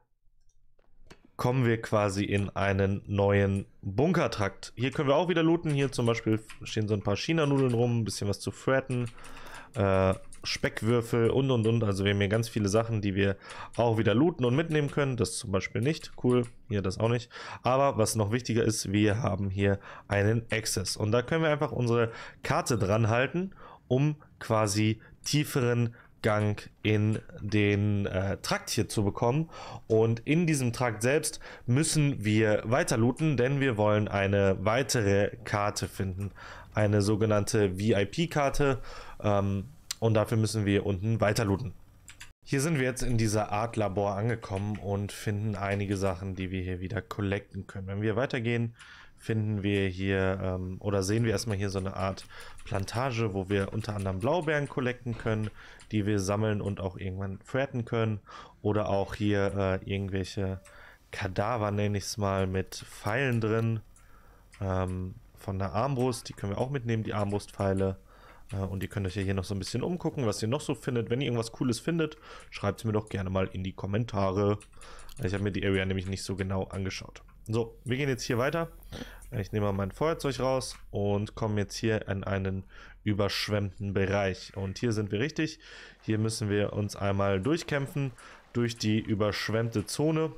A: kommen wir quasi in einen neuen Bunkertrakt. Hier können wir auch wieder looten. Hier zum Beispiel stehen so ein paar China-Nudeln rum, ein bisschen was zu fretten, äh, Speckwürfel und und und. Also wir haben hier ganz viele Sachen, die wir auch wieder looten und mitnehmen können. Das zum Beispiel nicht. Cool. Hier das auch nicht. Aber was noch wichtiger ist, wir haben hier einen Access. Und da können wir einfach unsere Karte dran halten, um quasi tieferen Gang in den äh, Trakt hier zu bekommen. Und in diesem Trakt selbst müssen wir weiter looten, denn wir wollen eine weitere Karte finden. Eine sogenannte V I P-Karte. Ähm, und dafür müssen wir unten weiter looten. Hier sind wir jetzt in dieser Art Labor angekommen und finden einige Sachen, die wir hier wieder collecten können. Wenn wir weitergehen, finden wir hier ähm, oder sehen wir erstmal hier so eine Art Plantage, wo wir unter anderem Blaubeeren collecten können, die wir sammeln und auch irgendwann fretten können. Oder auch hier äh, irgendwelche Kadaver, nenne ich es mal, mit Pfeilen drin. Ähm, von der Armbrust, die können wir auch mitnehmen, die Armbrustpfeile. Äh, und ihr könnt euch ja hier noch so ein bisschen umgucken, was ihr noch so findet. Wenn ihr irgendwas Cooles findet, schreibt es mir doch gerne mal in die Kommentare. Ich habe mir die Area nämlich nicht so genau angeschaut. So, wir gehen jetzt hier weiter. Ich nehme mal mein Feuerzeug raus und komme jetzt hier in einen überschwemmten Bereich. Und hier sind wir richtig. Hier müssen wir uns einmal durchkämpfen durch die überschwemmte Zone,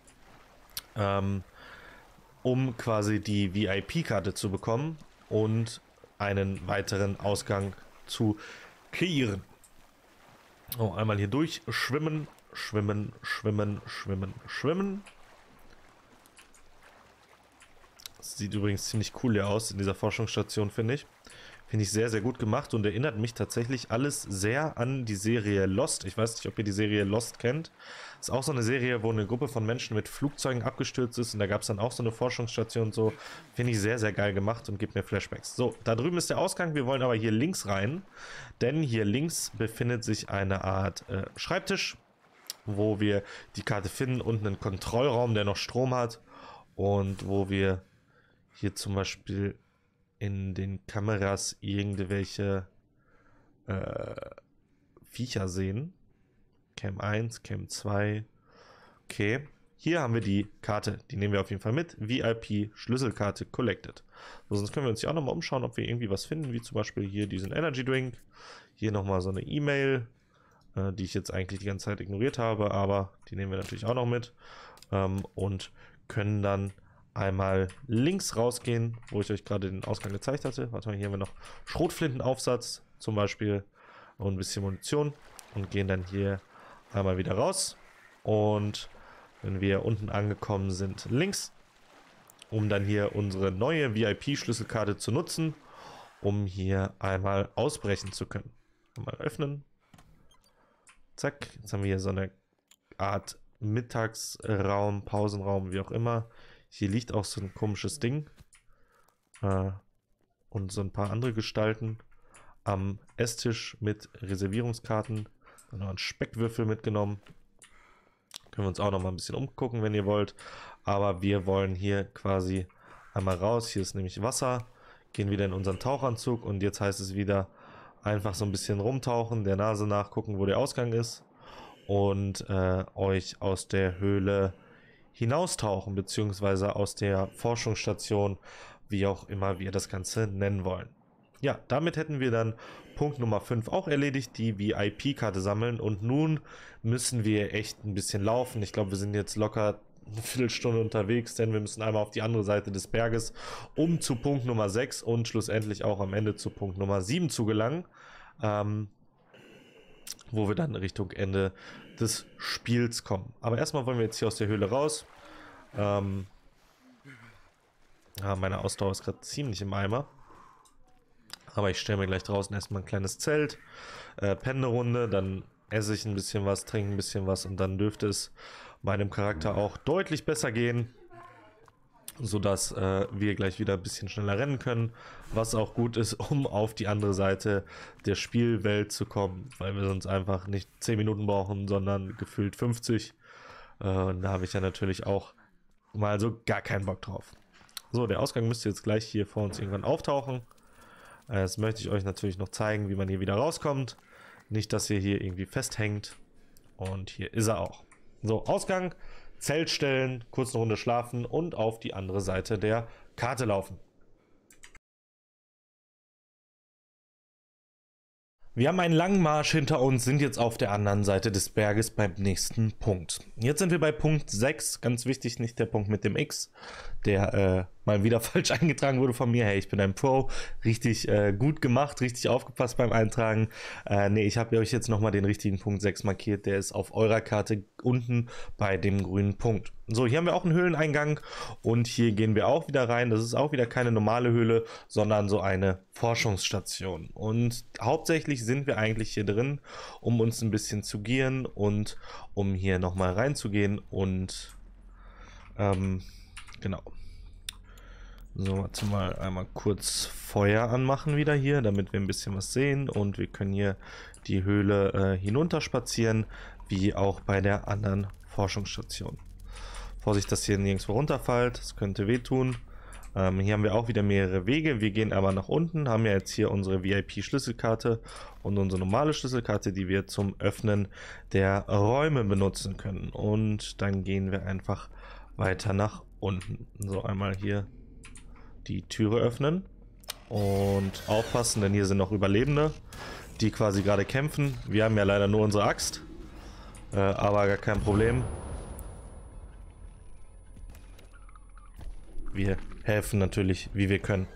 A: ähm, um quasi die V I P-Karte zu bekommen und einen weiteren Ausgang zu kreieren. Oh, einmal hier durchschwimmen, schwimmen, schwimmen, schwimmen, schwimmen. Sieht übrigens ziemlich cool hier aus in dieser Forschungsstation, finde ich. Finde ich sehr, sehr gut gemacht und erinnert mich tatsächlich alles sehr an die Serie Lost. Ich weiß nicht, ob ihr die Serie Lost kennt. Ist auch so eine Serie, wo eine Gruppe von Menschen mit Flugzeugen abgestürzt ist und da gab es dann auch so eine Forschungsstation und so. Finde ich sehr, sehr geil gemacht und gibt mir Flashbacks. So, da drüben ist der Ausgang. Wir wollen aber hier links rein, denn hier links befindet sich eine Art äh, Schreibtisch, wo wir die Karte finden, unten einen Kontrollraum, der noch Strom hat und wo wir hier zum Beispiel in den Kameras irgendwelche äh, Viecher sehen. Cam eins, Cam zwei. Okay. Hier haben wir die Karte. Die nehmen wir auf jeden Fall mit. V I P Schlüsselkarte collected. So, sonst können wir uns hier auch nochmal umschauen, ob wir irgendwie was finden, wie zum Beispiel hier diesen Energy Drink. Hier nochmal so eine E-Mail, äh, die ich jetzt eigentlich die ganze Zeit ignoriert habe, aber die nehmen wir natürlich auch noch mit. Ähm, und können dann einmal links rausgehen, wo ich euch gerade den Ausgang gezeigt hatte. Warte mal, hier haben wir noch Schrotflintenaufsatz zum Beispiel und ein bisschen Munition und gehen dann hier einmal wieder raus. Und wenn wir unten angekommen sind, links, um dann hier unsere neue V I P-Schlüsselkarte zu nutzen, um hier einmal ausbrechen zu können. Mal öffnen. Zack, jetzt haben wir hier so eine Art Mittagsraum, Pausenraum, wie auch immer. Hier liegt auch so ein komisches Ding äh, und so ein paar andere Gestalten am Esstisch mit Reservierungskarten. Dann noch einen Speckwürfel mitgenommen. Können wir uns auch noch mal ein bisschen umgucken, wenn ihr wollt. Aber wir wollen hier quasi einmal raus. Hier ist nämlich Wasser. Gehen wieder in unseren Tauchanzug und jetzt heißt es wieder einfach so ein bisschen rumtauchen, der Nase nachgucken, wo der Ausgang ist und äh, euch aus der Höhle hinaustauchen, beziehungsweise aus der Forschungsstation, wie auch immer wir das Ganze nennen wollen. ja, damit hätten wir dann Punkt Nummer fünf auch erledigt, die V I P-Karte sammeln. Und nun müssen wir echt ein bisschen laufen. Ich glaube, wir sind jetzt locker eine Viertelstunde unterwegs, denn wir müssen einmal auf die andere Seite des Berges, um zu Punkt Nummer sechs und schlussendlich auch am Ende zu Punkt Nummer sieben zu gelangen, ähm, wo wir dann Richtung Ende des Spiels kommen. Aber erstmal wollen wir jetzt hier aus der Höhle raus. Ähm, ja, meine Ausdauer ist gerade ziemlich im Eimer. Aber ich stelle mir gleich draußen erstmal ein kleines Zelt, äh, penne eine Runde, dann esse ich ein bisschen was, trinke ein bisschen was und dann dürfte es meinem Charakter auch deutlich besser gehen, sodass äh, wir gleich wieder ein bisschen schneller rennen können, was auch gut ist, um auf die andere Seite der Spielwelt zu kommen, weil wir sonst einfach nicht zehn Minuten brauchen, sondern gefühlt fünfzig. Äh, und da habe ich ja natürlich auch mal so gar keinen Bock drauf. So, der Ausgang müsste jetzt gleich hier vor uns irgendwann auftauchen. Das möchte ich euch natürlich noch zeigen, wie man hier wieder rauskommt. Nicht, dass ihr hier irgendwie festhängt. Und hier ist er auch. So, Ausgang, Zelt stellen, kurz eine Runde schlafen und auf die andere Seite der Karte laufen. Wir haben einen langen Marsch hinter uns, sind jetzt auf der anderen Seite des Berges beim nächsten Punkt. Jetzt sind wir bei Punkt sechs, ganz wichtig, nicht der Punkt mit dem X, der äh, mal wieder falsch eingetragen wurde von mir. Hey, ich bin ein Pro, richtig äh, gut gemacht, richtig aufgepasst beim Eintragen. Äh, nee, ich habe euch jetzt nochmal den richtigen Punkt sechs markiert, der ist auf eurer Karte unten bei dem grünen Punkt. So, hier haben wir auch einen Höhleneingang und hier gehen wir auch wieder rein. Das ist auch wieder keine normale Höhle, sondern so eine Forschungsstation. Und hauptsächlich sind wir eigentlich hier drin, um uns ein bisschen zu gieren und um hier nochmal reinzugehen und ähm, genau. So, warte mal einmal kurz Feuer anmachen wieder hier, damit wir ein bisschen was sehen und wir können hier die Höhle äh, hinunter spazieren, wie auch bei der anderen Forschungsstation. Vorsicht, dass hier nirgendwo runterfällt, das könnte wehtun. Ähm, hier haben wir auch wieder mehrere Wege, wir gehen aber nach unten, haben ja jetzt hier unsere V I P-Schlüsselkarte und unsere normale Schlüsselkarte, die wir zum Öffnen der Räume benutzen können. Und dann gehen wir einfach weiter nach unten. So, einmal hier die Türe öffnen und aufpassen, denn hier sind noch Überlebende, die quasi gerade kämpfen. Wir haben ja leider nur unsere Axt, äh, aber gar kein Problem. Wir helfen natürlich, wie wir können.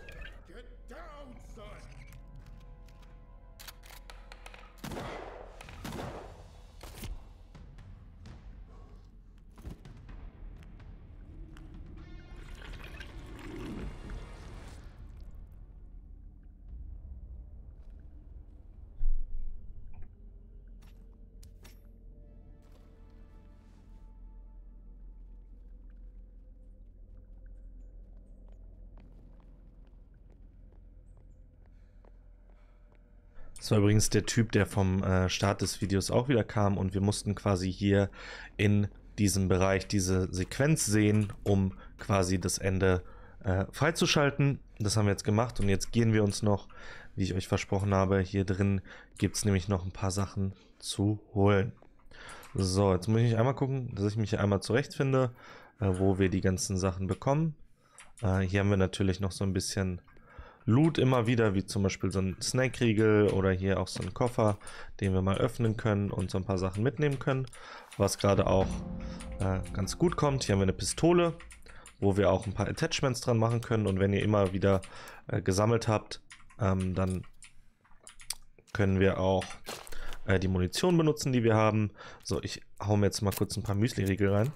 A: Das war übrigens der Typ, der vom äh, Start des Videos auch wieder kam und wir mussten quasi hier in diesem Bereich diese Sequenz sehen, um quasi das Ende äh, freizuschalten. Das haben wir jetzt gemacht und jetzt gehen wir uns noch, wie ich euch versprochen habe, hier drin gibt es nämlich noch ein paar Sachen zu holen. So, jetzt muss ich einmal gucken, dass ich mich hier einmal zurechtfinde, äh, wo wir die ganzen Sachen bekommen. Äh, hier haben wir natürlich noch so ein bisschen Loot immer wieder, wie zum Beispiel so ein Snackriegel oder hier auch so ein Koffer, den wir mal öffnen können und so ein paar Sachen mitnehmen können, was gerade auch äh, ganz gut kommt. Hier haben wir eine Pistole, wo wir auch ein paar Attachments dran machen können und wenn ihr immer wieder äh, gesammelt habt, ähm, dann können wir auch äh, die Munition benutzen, die wir haben. So, ich hau mir jetzt mal kurz ein paar Müsli-Riegel rein.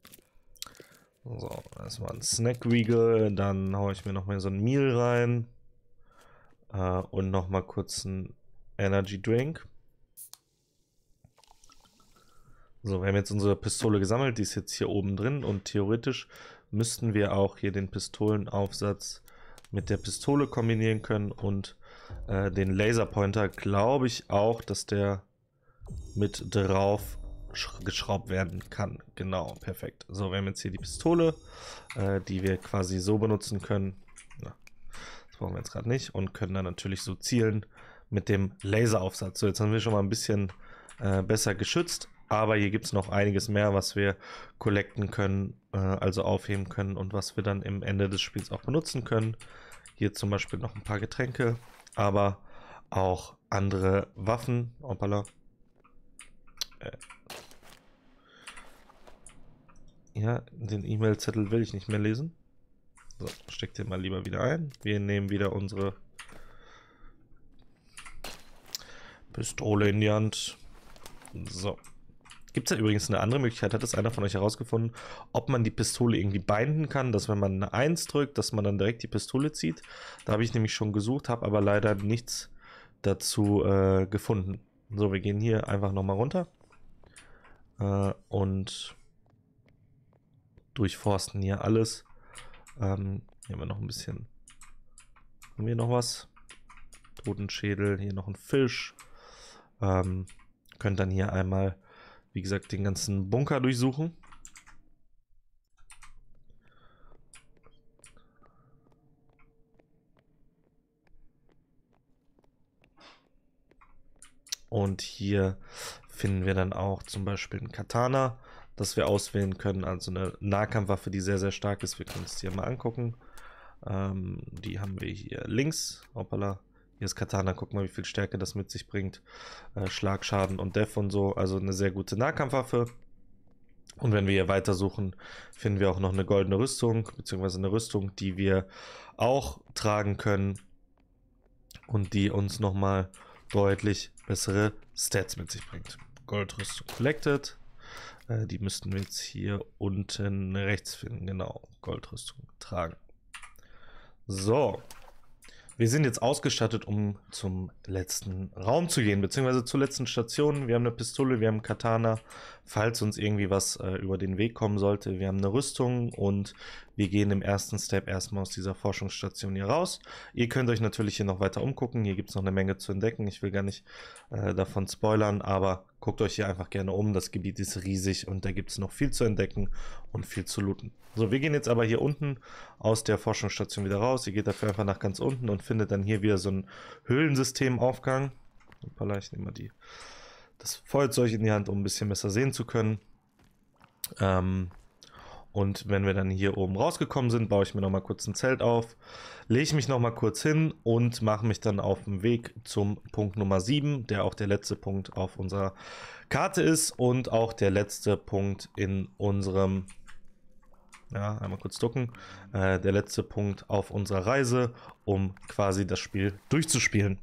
A: So, das war ein Snack-Riegel, dann haue ich mir noch mal so ein Meal rein. Uh, und noch mal kurz ein Energy Drink. So, wir haben jetzt unsere Pistole gesammelt, die ist jetzt hier oben drin und theoretisch müssten wir auch hier den Pistolenaufsatz mit der Pistole kombinieren können und äh, den Laserpointer glaube ich auch, dass der mit drauf geschraubt werden kann. Genau, perfekt. So, wir haben jetzt hier die Pistole, äh, die wir quasi so benutzen können. Ja. Brauchen wir jetzt gerade nicht und können dann natürlich so zielen mit dem Laseraufsatz. So, jetzt haben wir schon mal ein bisschen äh, besser geschützt, aber hier gibt es noch einiges mehr, was wir collecten können, äh, also aufheben können und was wir dann im Ende des Spiels auch benutzen können. Hier zum Beispiel noch ein paar Getränke, aber auch andere Waffen. Hoppala. Äh. Ja, den E-Mail-Zettel will ich nicht mehr lesen. So, steck den mal lieber wieder ein. Wir nehmen wieder unsere Pistole in die Hand. So. Gibt es ja übrigens eine andere Möglichkeit, hat das einer von euch herausgefunden, ob man die Pistole irgendwie binden kann, dass wenn man eine eins drückt, dass man dann direkt die Pistole zieht. Da habe ich nämlich schon gesucht, habe aber leider nichts dazu äh, gefunden. So, wir gehen hier einfach nochmal runter äh, und durchforsten hier alles. Ähm, hier haben wir noch ein bisschen. Haben wir noch was? Totenschädel, hier noch ein Fisch. Ähm, könnt dann hier einmal, wie gesagt, den ganzen Bunker durchsuchen. Und hier finden wir dann auch zum Beispiel ein Katana, das wir auswählen können, also eine Nahkampfwaffe, die sehr, sehr stark ist. Wir können uns die mal angucken. Ähm, die haben wir hier links. Hoppala. Hier ist Katana. Guck mal, wie viel Stärke das mit sich bringt. Äh, Schlagschaden und Def und so. Also eine sehr gute Nahkampfwaffe. Und wenn wir hier weiter suchen, finden wir auch noch eine goldene Rüstung, beziehungsweise eine Rüstung, die wir auch tragen können und die uns nochmal deutlich bessere Stats mit sich bringt. Goldrüstung collected. Äh, die müssten wir jetzt hier unten rechts finden. Genau, Goldrüstung tragen. So. Wir sind jetzt ausgestattet, um zum letzten Raum zu gehen, beziehungsweise zur letzten Station. Wir haben eine Pistole, wir haben einen Katana, falls uns irgendwie was äh, über den Weg kommen sollte. Wir haben eine Rüstung und wir gehen im ersten Step erstmal aus dieser Forschungsstation hier raus. Ihr könnt euch natürlich hier noch weiter umgucken. Hier gibt es noch eine Menge zu entdecken. Ich will gar nicht äh, davon spoilern, aber guckt euch hier einfach gerne um. Das Gebiet ist riesig und da gibt es noch viel zu entdecken und viel zu looten. So, wir gehen jetzt aber hier unten aus der Forschungsstation wieder raus. Ihr geht dafür einfach nach ganz unten und findet dann hier wieder so einen Höhlensystemaufgang. Ich nehme mal die, das Feuerzeug in die Hand, um ein bisschen besser sehen zu können. Ähm, und wenn wir dann hier oben rausgekommen sind, baue ich mir nochmal kurz ein Zelt auf, lege mich nochmal kurz hin und mache mich dann auf den Weg zum Punkt Nummer sieben, der auch der letzte Punkt auf unserer Karte ist und auch der letzte Punkt in unserem... Ja, einmal kurz ducken. Äh, der letzte Punkt auf unserer Reise, um quasi das Spiel durchzuspielen.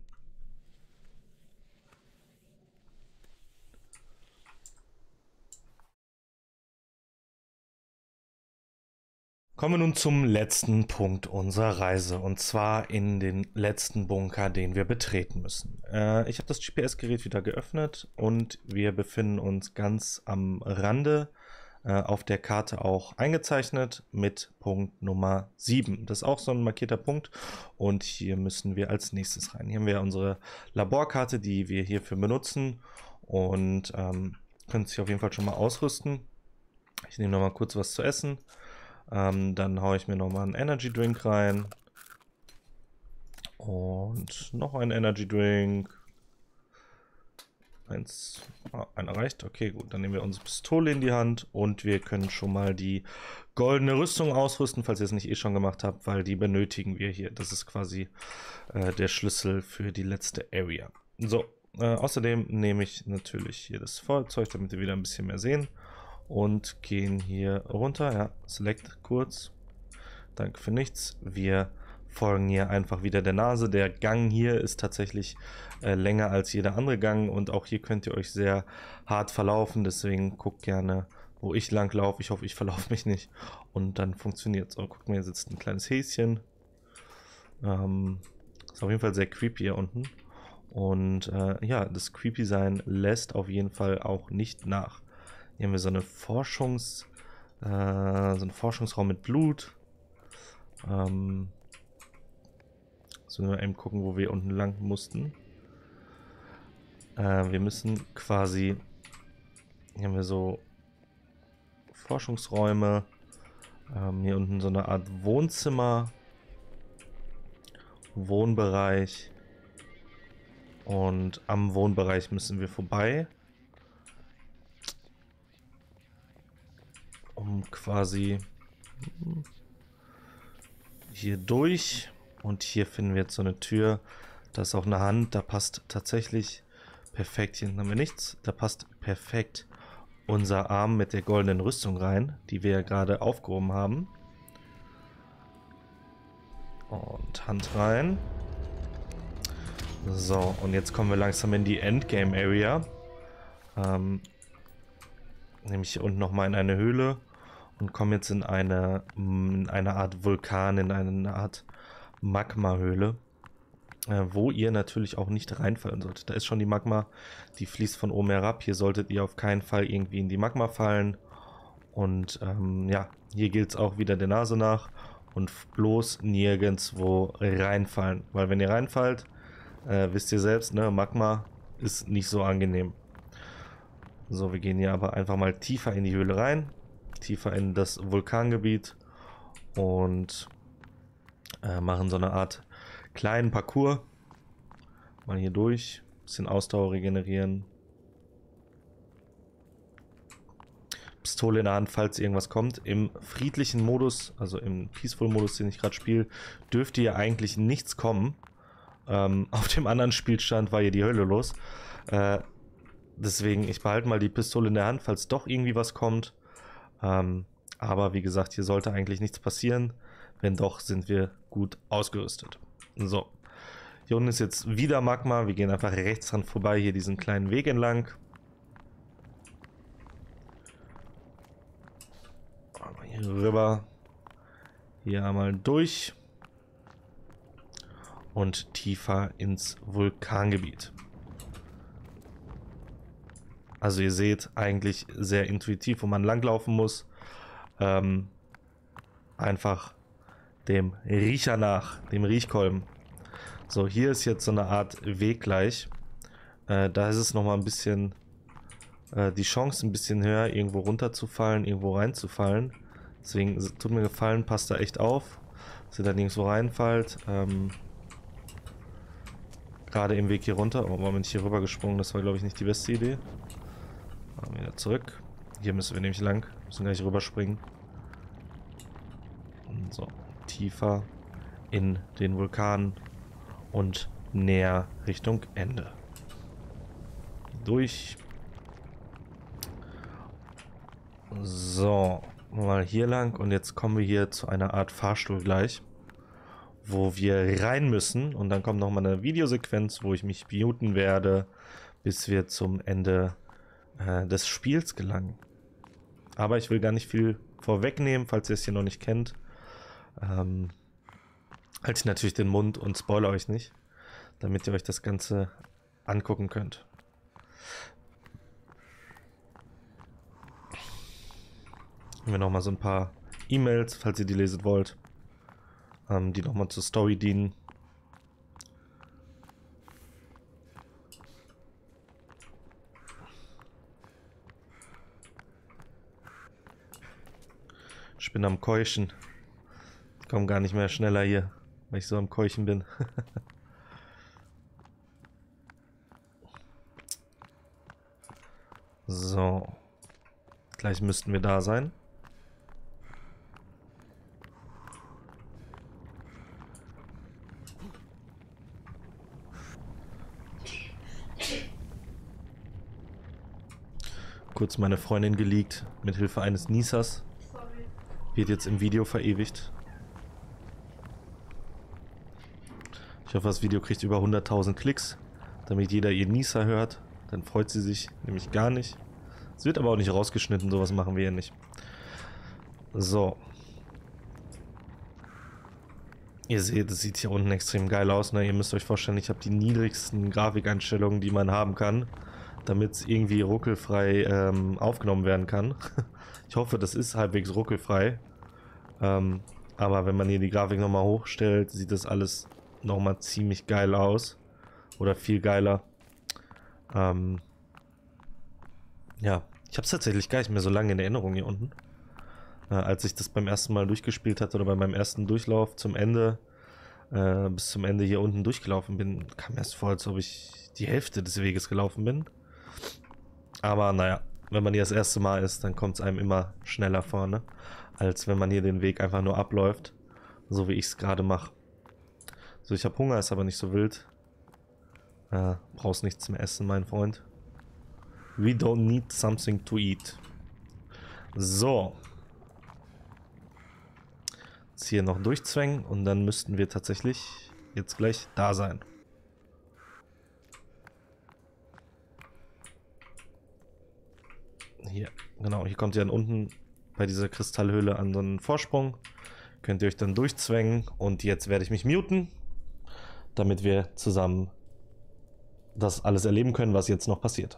A: Kommen wir nun zum letzten Punkt unserer Reise und zwar in den letzten Bunker, den wir betreten müssen. Äh, ich habe das G P S-Gerät wieder geöffnet und wir befinden uns ganz am Rande, auf der Karte auch eingezeichnet mit Punkt Nummer sieben. Das ist auch so ein markierter Punkt und hier müssen wir als nächstes rein. Hier haben wir unsere Laborkarte, die wir hierfür benutzen und ähm, können sich auf jeden Fall schon mal ausrüsten. Ich nehme noch mal kurz was zu essen. Ähm, dann haue ich mir noch mal einen Energy Drink rein und noch einen Energy Drink. Eins, ah, einer reicht. Okay, gut. Dann nehmen wir unsere Pistole in die Hand und wir können schon mal die goldene Rüstung ausrüsten, falls ihr es nicht eh schon gemacht habt, weil die benötigen wir hier. Das ist quasi äh, der Schlüssel für die letzte Area. So, äh, außerdem nehme ich natürlich hier das Feuerzeug, damit wir wieder ein bisschen mehr sehen und gehen hier runter. Ja, select kurz. Danke für nichts. Wir folgen hier einfach wieder der Nase. Der Gang hier ist tatsächlich äh, länger als jeder andere Gang und auch hier könnt ihr euch sehr hart verlaufen, deswegen guckt gerne, wo ich lang laufe. Ich hoffe, ich verlaufe mich nicht und dann funktioniert es. Oh, guckt mal, hier sitzt ein kleines Häschen. Ähm, ist auf jeden Fall sehr creepy hier unten und äh, ja, das creepy sein lässt auf jeden Fall auch nicht nach. Hier haben wir so eine Forschungs äh, so einen Forschungsraum mit Blut. Ähm, Sollen wir eben gucken, wo wir unten lang mussten. Äh, wir müssen quasi... Hier haben wir so Forschungsräume. Ähm, hier unten so eine Art Wohnzimmer. Wohnbereich. Und am Wohnbereich müssen wir vorbei. Um quasi hier durch... Und hier finden wir jetzt so eine Tür. Da ist auch eine Hand, da passt tatsächlich perfekt. Hier haben wir nichts. Da passt perfekt unser Arm mit der goldenen Rüstung rein, die wir ja gerade aufgehoben haben. Und Hand rein. So, und jetzt kommen wir langsam in die Endgame Area. Ähm, nämlich hier unten nochmal in eine Höhle und kommen jetzt in eine, in eine Art Vulkan, in eine Art Magma-Höhle, äh, wo ihr natürlich auch nicht reinfallen solltet. Da ist schon die Magma, die fließt von oben herab. Hier solltet ihr auf keinen Fall irgendwie in die Magma fallen. Und ähm, ja, hier gilt es auch wieder der Nase nach und bloß nirgendwo reinfallen. Weil wenn ihr reinfallt, äh, wisst ihr selbst, ne, Magma ist nicht so angenehm. So, wir gehen hier aber einfach mal tiefer in die Höhle rein, tiefer in das Vulkangebiet und äh, machen so eine Art kleinen Parcours. Mal hier durch, bisschen Ausdauer regenerieren. Pistole in der Hand, falls irgendwas kommt. Im friedlichen Modus, also im Peaceful-Modus, den ich gerade spiele, dürfte hier eigentlich nichts kommen. Ähm, auf dem anderen Spielstand war hier die Hölle los. Äh, deswegen, ich behalte mal die Pistole in der Hand, falls doch irgendwie was kommt. Ähm, aber wie gesagt, hier sollte eigentlich nichts passieren. Wenn doch, sind wir gut ausgerüstet. So. Hier unten ist jetzt wieder Magma. Wir gehen einfach rechts dran vorbei, hier diesen kleinen Weg entlang. Hier rüber. Hier einmal durch. Und tiefer ins Vulkangebiet. Also ihr seht, eigentlich sehr intuitiv, wo man langlaufen muss. Ähm, einfach dem Riecher nach, dem Riechkolben. So, hier ist jetzt so eine Art Weg gleich. Äh, da ist es nochmal ein bisschen, äh, die Chance ein bisschen höher, irgendwo runterzufallen, irgendwo reinzufallen. Deswegen tut mir gefallen, passt da echt auf, dass ihr da nirgendwo reinfallt. Ähm, Gerade im Weg hier runter. Oh, Moment, hier rüber gesprungen, das war glaube ich nicht die beste Idee. Wieder zurück. Hier müssen wir nämlich lang. Müssen gleich rüberspringen. So, tiefer in den Vulkan und näher Richtung Ende. Durch. So, mal hier lang und jetzt kommen wir hier zu einer Art Fahrstuhl gleich, wo wir rein müssen und dann kommt noch mal eine Videosequenz, wo ich mich muten werde, bis wir zum Ende des Spiels gelangen. Aber ich will gar nicht viel vorwegnehmen, falls ihr es hier noch nicht kennt. Ähm, halte ich natürlich den Mund und spoilere euch nicht, damit ihr euch das Ganze angucken könnt. Haben wir nochmal so ein paar E-Mails, falls ihr die lesen wollt, ähm, die nochmal zur Story dienen. Ich bin am Keuchen. Ich komme gar nicht mehr schneller hier, weil ich so am Keuchen bin. So. Gleich müssten wir da sein. Kurz meine Freundin geleakt, mit Hilfe eines Niesers. Wird jetzt im Video verewigt. Ich hoffe, das Video kriegt über hunderttausend Klicks, damit jeder ihr Nieser hört. Dann freut sie sich nämlich gar nicht. Es wird aber auch nicht rausgeschnitten, sowas machen wir ja nicht. So. Ihr seht, es sieht hier unten extrem geil aus. Ne? Ihr müsst euch vorstellen, ich habe die niedrigsten Grafikeinstellungen, die man haben kann, damit es irgendwie ruckelfrei ähm, aufgenommen werden kann. Ich hoffe, das ist halbwegs ruckelfrei. Ähm, aber wenn man hier die Grafik nochmal hochstellt, sieht das alles nochmal ziemlich geil aus. Oder viel geiler. Ähm, ja, ich habe es tatsächlich gar nicht mehr so lange in Erinnerung hier unten. Äh, als ich das beim ersten Mal durchgespielt hatte oder bei meinem ersten Durchlauf zum Ende, äh, bis zum Ende hier unten durchgelaufen bin, kam mir erst vor, als ob ich die Hälfte des Weges gelaufen bin. Aber naja, wenn man hier das erste Mal ist, dann kommt es einem immer schneller vor, ne? Als wenn man hier den Weg einfach nur abläuft, so wie ich es gerade mache. So, ich habe Hunger, ist aber nicht so wild. Ja, brauchst nichts mehr essen, mein Freund. We don't need something to eat. So. Jetzt hier noch durchzwängen und dann müssten wir tatsächlich jetzt gleich da sein. Hier, genau, hier kommt ihr dann unten bei dieser Kristallhöhle an so einen Vorsprung. Könnt ihr euch dann durchzwängen und jetzt werde ich mich muten, damit wir zusammen das alles erleben können, was jetzt noch passiert.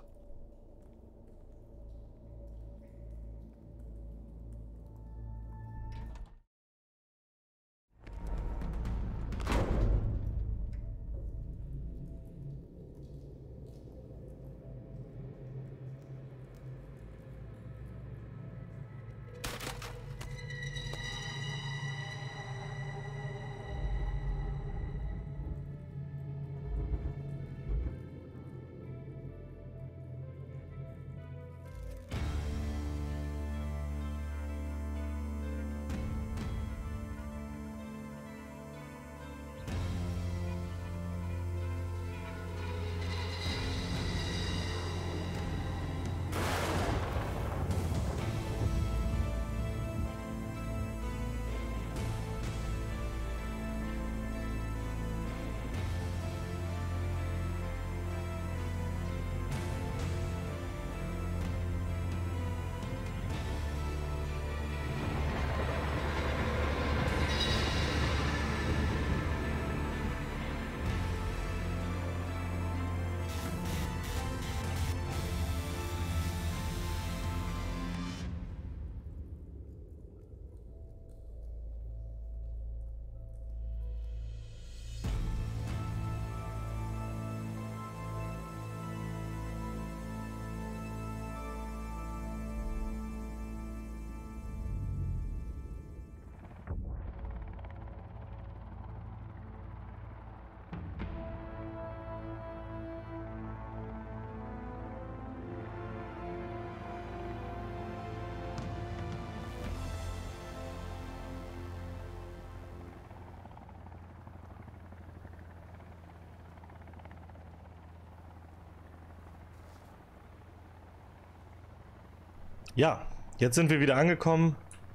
A: Ja, jetzt sind wir wieder angekommen,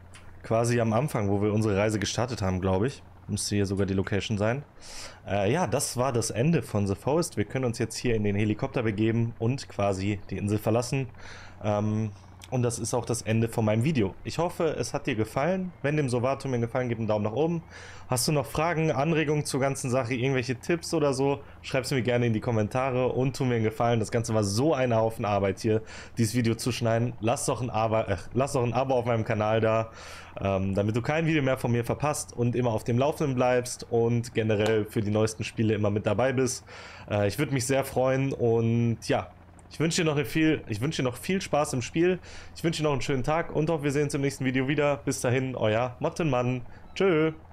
A: quasi am Anfang, wo wir unsere Reise gestartet haben, glaube ich. Müsste hier sogar die Location sein. Äh, ja, das war das Ende von The Forest. Wir können uns jetzt hier in den Helikopter begeben und quasi die Insel verlassen. Ähm, und das ist auch das Ende von meinem Video. Ich hoffe, es hat dir gefallen. Wenn dem so war, tu mir einen Gefallen, gib einen Daumen nach oben. Hast du noch Fragen, Anregungen zur ganzen Sache, irgendwelche Tipps oder so, schreib es mir gerne in die Kommentare und tu mir einen Gefallen. Das Ganze war so ein Haufen Arbeit hier, dieses Video zu schneiden. Lass doch ein Abo, äh, lass doch ein Abo auf meinem Kanal da, ähm, damit du kein Video mehr von mir verpasst und immer auf dem Laufenden bleibst und generell für die neuesten Spiele immer mit dabei bist. Äh, ich würde mich sehr freuen und ja, ich wünsche dir noch viel, ich wünsche dir noch viel Spaß im Spiel. Ich wünsche dir noch einen schönen Tag und hoffe, wir sehen uns im nächsten Video wieder. Bis dahin, euer Mottenmann. Tschö.